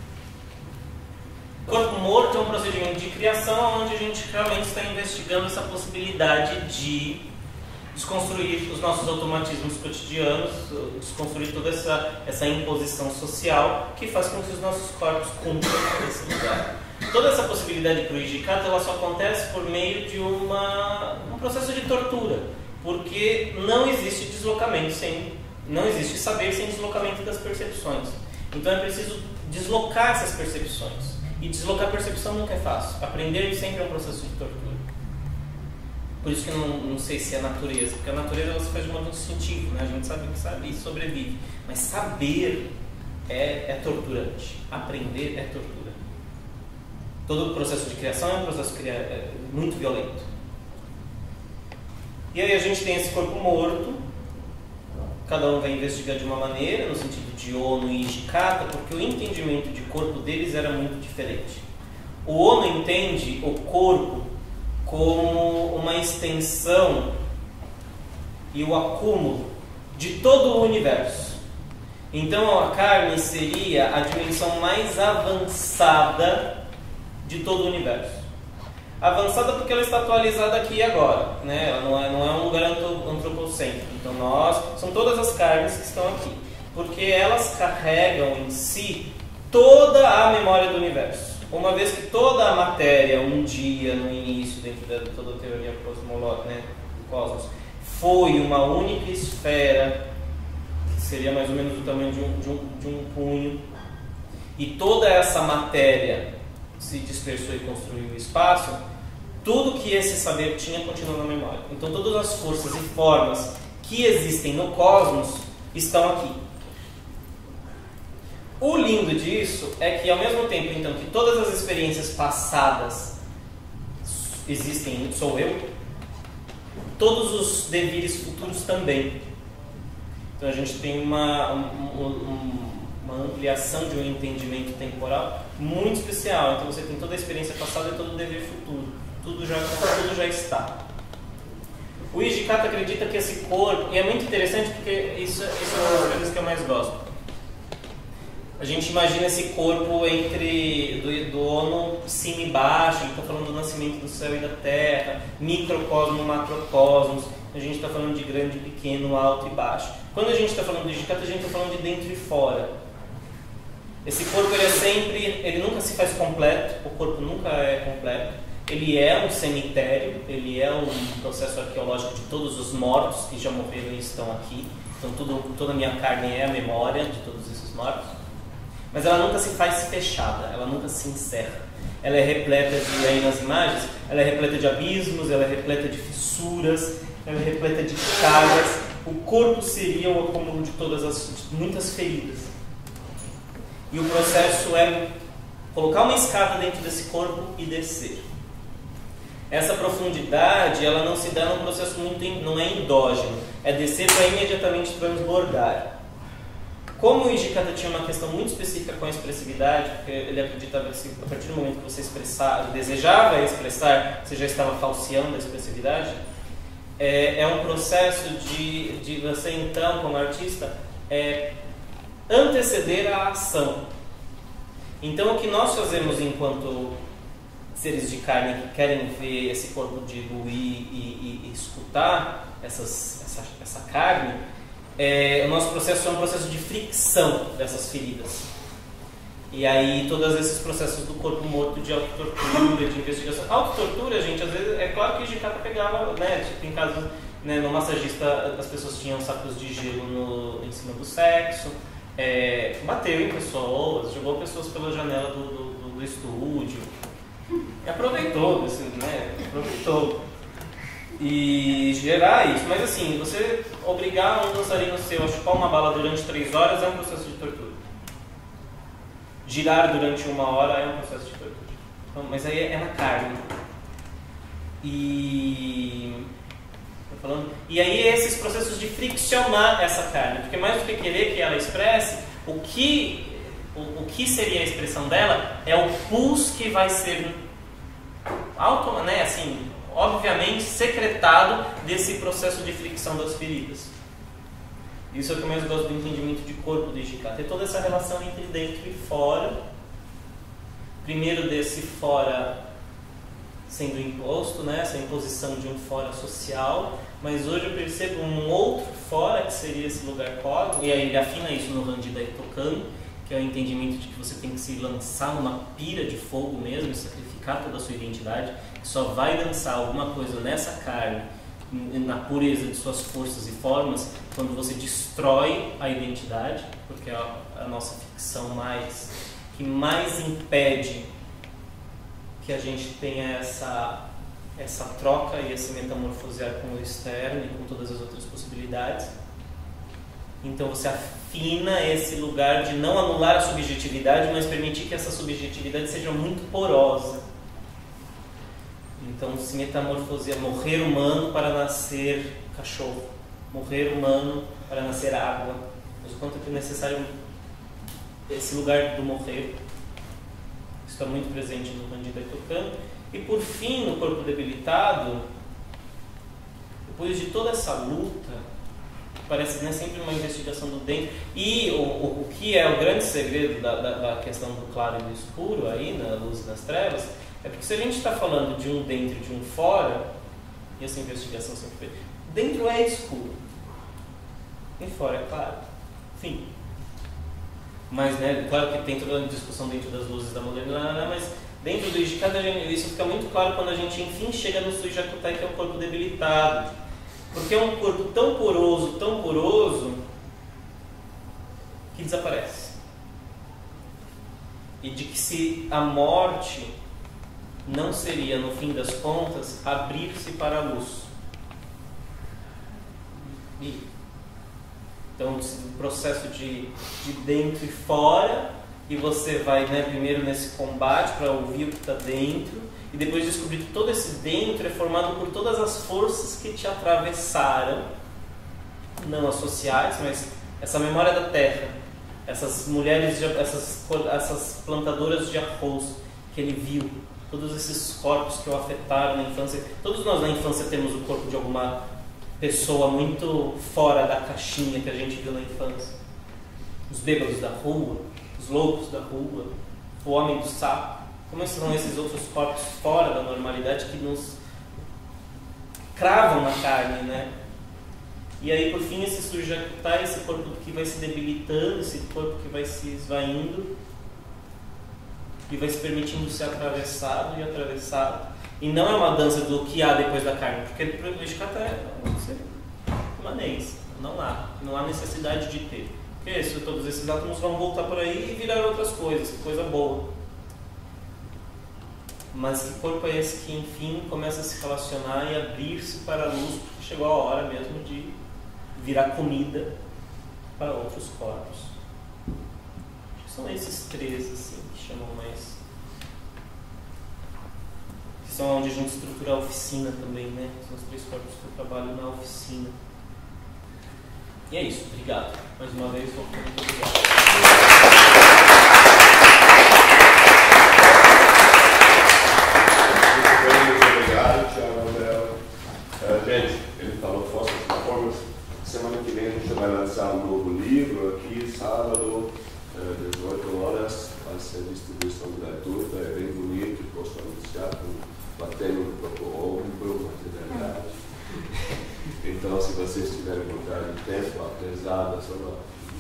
O corpo morto é um procedimento de criação onde a gente realmente está investigando essa possibilidade de desconstruir os nossos automatismos cotidianos, desconstruir toda essa, essa imposição social que faz com que os nossos corpos cumpram esse lugar. Toda essa possibilidade para o Hijikata, ela só acontece por meio de uma, um processo de tortura, porque não existe deslocamento sem, não existe saber sem deslocamento das percepções. Então é preciso deslocar essas percepções. E deslocar a percepção nunca é fácil. Aprender sempre é um processo de tortura. Por isso que eu não, não sei se é a natureza, porque a natureza ela se faz de modo instintivo, né? A gente sabe que sabe e sobrevive. Mas saber é, é torturante. Aprender é tortura. Todo o processo de criação é um processo cria... é muito violento. E aí a gente tem esse corpo morto, cada um vai investigar de uma maneira, no sentido de Ono e Hijikata, porque o entendimento de corpo deles era muito diferente. O Ono entende o corpo como uma extensão e o acúmulo de todo o universo. Então a carne seria a dimensão mais avançada de todo o universo. Avançada porque ela está atualizada aqui e agora, né? Ela não é, não é um lugar antropocêntrico. Então nós, são todas as carnes que estão aqui, porque elas carregam em si toda a memória do universo. Uma vez que toda a matéria, um dia, no início, dentro de toda a teoria cosmológica, né, do cosmos, foi uma única esfera, que seria mais ou menos do tamanho de um, de um, de um punho, e toda essa matéria se dispersou e construiu o espaço, tudo que esse saber tinha continua na memória. Então todas as forças e formas que existem no cosmos estão aqui. O lindo disso é que, ao mesmo tempo então, que todas as experiências passadas existem, sou eu, todos os devires futuros também. Então a gente tem uma, um, um, uma ampliação de um entendimento temporal muito especial. Então você tem toda a experiência passada e todo o dever futuro. Tudo já, tudo já está. O Hijikata acredita que esse corpo, e é muito interessante porque isso, isso é uma das coisas que eu mais gosto. A gente imagina esse corpo entre do, do Ono cima e baixo, ele está falando do nascimento do céu e da terra, microcosmo, macrocosmos, a gente está falando de grande, pequeno, alto e baixo. Quando a gente está falando de Hijikata, a gente está falando de dentro e fora. Esse corpo ele é sempre, ele nunca se faz completo, o corpo nunca é completo. Ele é um cemitério, ele é um processo arqueológico de todos os mortos que já morreram e estão aqui. Então tudo, toda a minha carne é a memória de todos esses mortos. Mas ela nunca se faz fechada, ela nunca se encerra. Ela é repleta de, aí nas imagens, ela é repleta de abismos, ela é repleta de fissuras, ela é repleta de chagas. O corpo seria o acúmulo de todas as, de muitas feridas. E o processo é colocar uma escada dentro desse corpo e descer. Essa profundidade, ela não se dá num processo muito, não é endógeno, é descer para imediatamente transbordar. Como o Hijikata tinha uma questão muito específica com a expressividade, porque ele acreditava que a partir do momento que você expressava, desejava expressar, você já estava falseando a expressividade, é, é um processo de, de você então, como artista, é, anteceder a ação. Então o que nós fazemos enquanto seres de carne que querem ver esse corpo diluir e, e, e escutar essas, essa, essa carne, é, o nosso processo é um processo de fricção dessas feridas. E aí todos esses processos do corpo morto de autotortura, de investigação. Autotortura, gente, às vezes, é claro que o Hijikata pegava, né, tipo, em casos, né, no massagista as pessoas tinham sacos de gelo no, em cima do sexo, é, bateu em pessoas, jogou pessoas pela janela do, do, do estúdio, e aproveitou, assim, né, aproveitou. E gerar isso, mas assim, você obrigar um dançarino seu a chupar uma bala durante três horas é um processo de tortura. Girar durante uma hora é um processo de tortura. Então, mas aí é na carne. E... Tô falando, e aí esses processos de friccionar essa carne, porque mais do que querer que ela expresse, o que, o, o que seria a expressão dela é o pulso que vai ser auto, né, assim, obviamente, secretado desse processo de fricção das feridas. Isso é o que eu mais gosto do entendimento de corpo do Ijika. Ter toda essa relação entre dentro e fora. Primeiro desse fora sendo imposto, né? Essa imposição de um fora social. Mas hoje eu percebo um outro fora, que seria esse lugar cósmico. E aí ele afina isso no Handi Daitokan, que é o entendimento de que você tem que se lançar numa pira de fogo mesmo, e sacrificar toda a sua identidade, que só vai dançar alguma coisa nessa carne, na pureza de suas forças e formas, quando você destrói a identidade, porque é a, a nossa ficção mais, que mais impede que a gente tenha essa, essa troca e esse metamorfosear com o externo e com todas as outras possibilidades. Então você afina esse lugar de não anular a subjetividade, mas permitir que essa subjetividade seja muito porosa. Então se metamorfosear, morrer humano para nascer cachorro, morrer humano para nascer água. Mas o quanto é necessário esse lugar do morrer. Isso está muito presente no Handi Daitokan. E por fim, no corpo debilitado, depois de toda essa luta, parece, né, sempre uma investigação do dentro. E o, o, o que é o grande segredo da, da, da questão do claro e do escuro, aí, na luz e nas trevas, é porque se a gente está falando de um dentro e de um fora, e essa investigação sempre foi, dentro é escuro, e fora é claro. Fim. Mas, né, claro que tem toda a discussão dentro das luzes da modernidade, mas dentro do Ijika, isso fica muito claro quando a gente, enfim, chega no Suijakutai, que é o corpo debilitado. Porque é um corpo tão poroso, tão poroso, que desaparece. E de que se a morte não seria, no fim das contas, abrir-se para a luz. E, então, o processo de, de dentro e fora, e você vai, né, primeiro nesse combate para ouvir o que está dentro, e depois descobrir que todo esse dentro é formado por todas as forças que te atravessaram, não as sociais, mas essa memória da terra, essas mulheres, de, essas, essas plantadoras de arroz que ele viu, todos esses corpos que o afetaram na infância. Todos nós na infância temos o corpo de alguma pessoa muito fora da caixinha que a gente viu na infância. Os bêbados da rua, os loucos da rua, o homem do sapo. Como são esses outros corpos fora da normalidade que nos cravam na carne, né? E aí, por fim, esse Suijakutai, esse corpo que vai se debilitando, esse corpo que vai se esvaindo e vai se permitindo ser atravessado e atravessado. E não é uma dança do que há depois da carne, porque o Ijika é imanência, não há, não há necessidade de ter. Porque isso, todos esses átomos vão voltar por aí e virar outras coisas, coisa boa. Mas que corpo é esse que, enfim, começa a se relacionar e abrir-se para a luz, porque chegou a hora mesmo de virar comida para outros corpos. São esses três, assim, que chamam mais... que são onde a gente estrutura a oficina também, né? São os três corpos que eu trabalho na oficina. E é isso, obrigado. Mais uma vez, vou muito obrigado. Gente, ele falou Fósseis e Plataformas. Semana que vem a gente vai lançar um novo livro aqui, sábado, dezoito horas. Vai ser distribuição gratuita, é bem bonito, posso anunciar, batendo no próprio ombro, materialidade. Então, se vocês tiverem vontade de tempo, apesar da sua.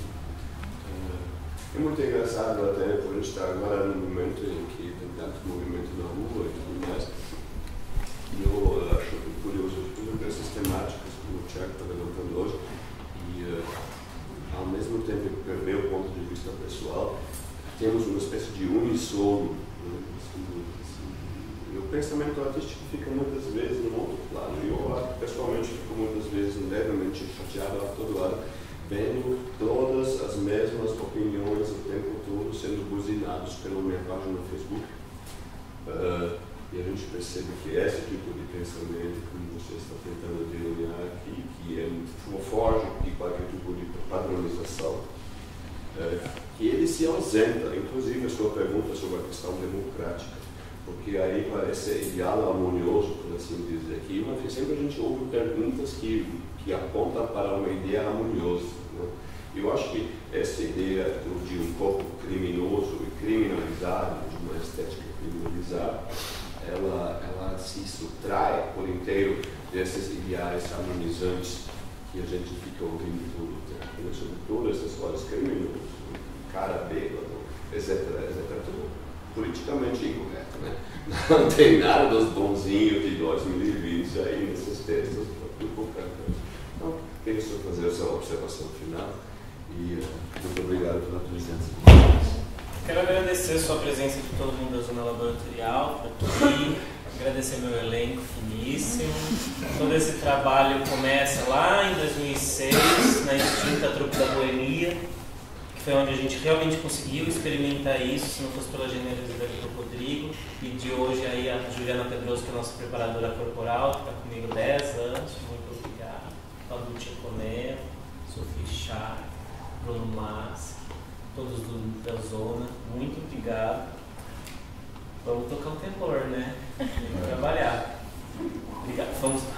É muito engraçado até, por a gente estar agora num momento em que tem tanto movimento na rua e tudo mais. E eu acho curioso, por exemplo, essas temáticas que o Thiago está levantando hoje, e uh, ao mesmo tempo que ver o ponto de vista pessoal, temos uma espécie de unissono. Né? Assim, assim, e o pensamento artístico fica muitas vezes no outro plano. E eu, pessoalmente, fico muitas vezes levemente chateado a todo lado, vendo todas as mesmas opiniões o tempo todo sendo buzinados pela minha página no Facebook. Uh, E a gente percebe que esse tipo de pensamento, como você está tentando delinear aqui, que é foge de qualquer tipo de padronização, é, que ele se ausenta, inclusive a sua pergunta sobre a questão democrática. porque aí parece ideal, harmonioso, por assim dizer. Aqui, mas sempre a gente ouve perguntas que, que apontam para uma ideia harmoniosa. Né? Eu acho que essa ideia de um corpo criminoso e criminalizado, de uma estética criminalizada, ela, ela se subtrai por inteiro desses ideais harmonizantes que a gente fica ouvindo todo o tempo, sobre todas essas histórias criminosas, cara bêbado, etc, etcétera. Tudo politicamente incorreto, né? Não tem nada dos bonzinhos de dois mil e vinte aí nesses textos, tudo qualquer coisa. Então, queria só fazer essa observação final e uh, muito obrigado pela presença. Quero agradecer a sua presença de todo mundo da Zona Laboratorial, aqui, agradecer meu elenco finíssimo. Todo esse trabalho começa lá em dois mil e seis, na extinta Trupe da Boemia, que foi onde a gente realmente conseguiu experimentar isso, se não fosse pela generosidade do Rodrigo, e de hoje aí a Juliana Pedroso, que é a nossa preparadora corporal, que está comigo dez anos, muito obrigado. A Dulce Coné, Sofia Chá, Bruno Mas, todos do, da zona, muito obrigado. Vamos tocar o terror, né? Vamos trabalhar. Obrigado. Vamos.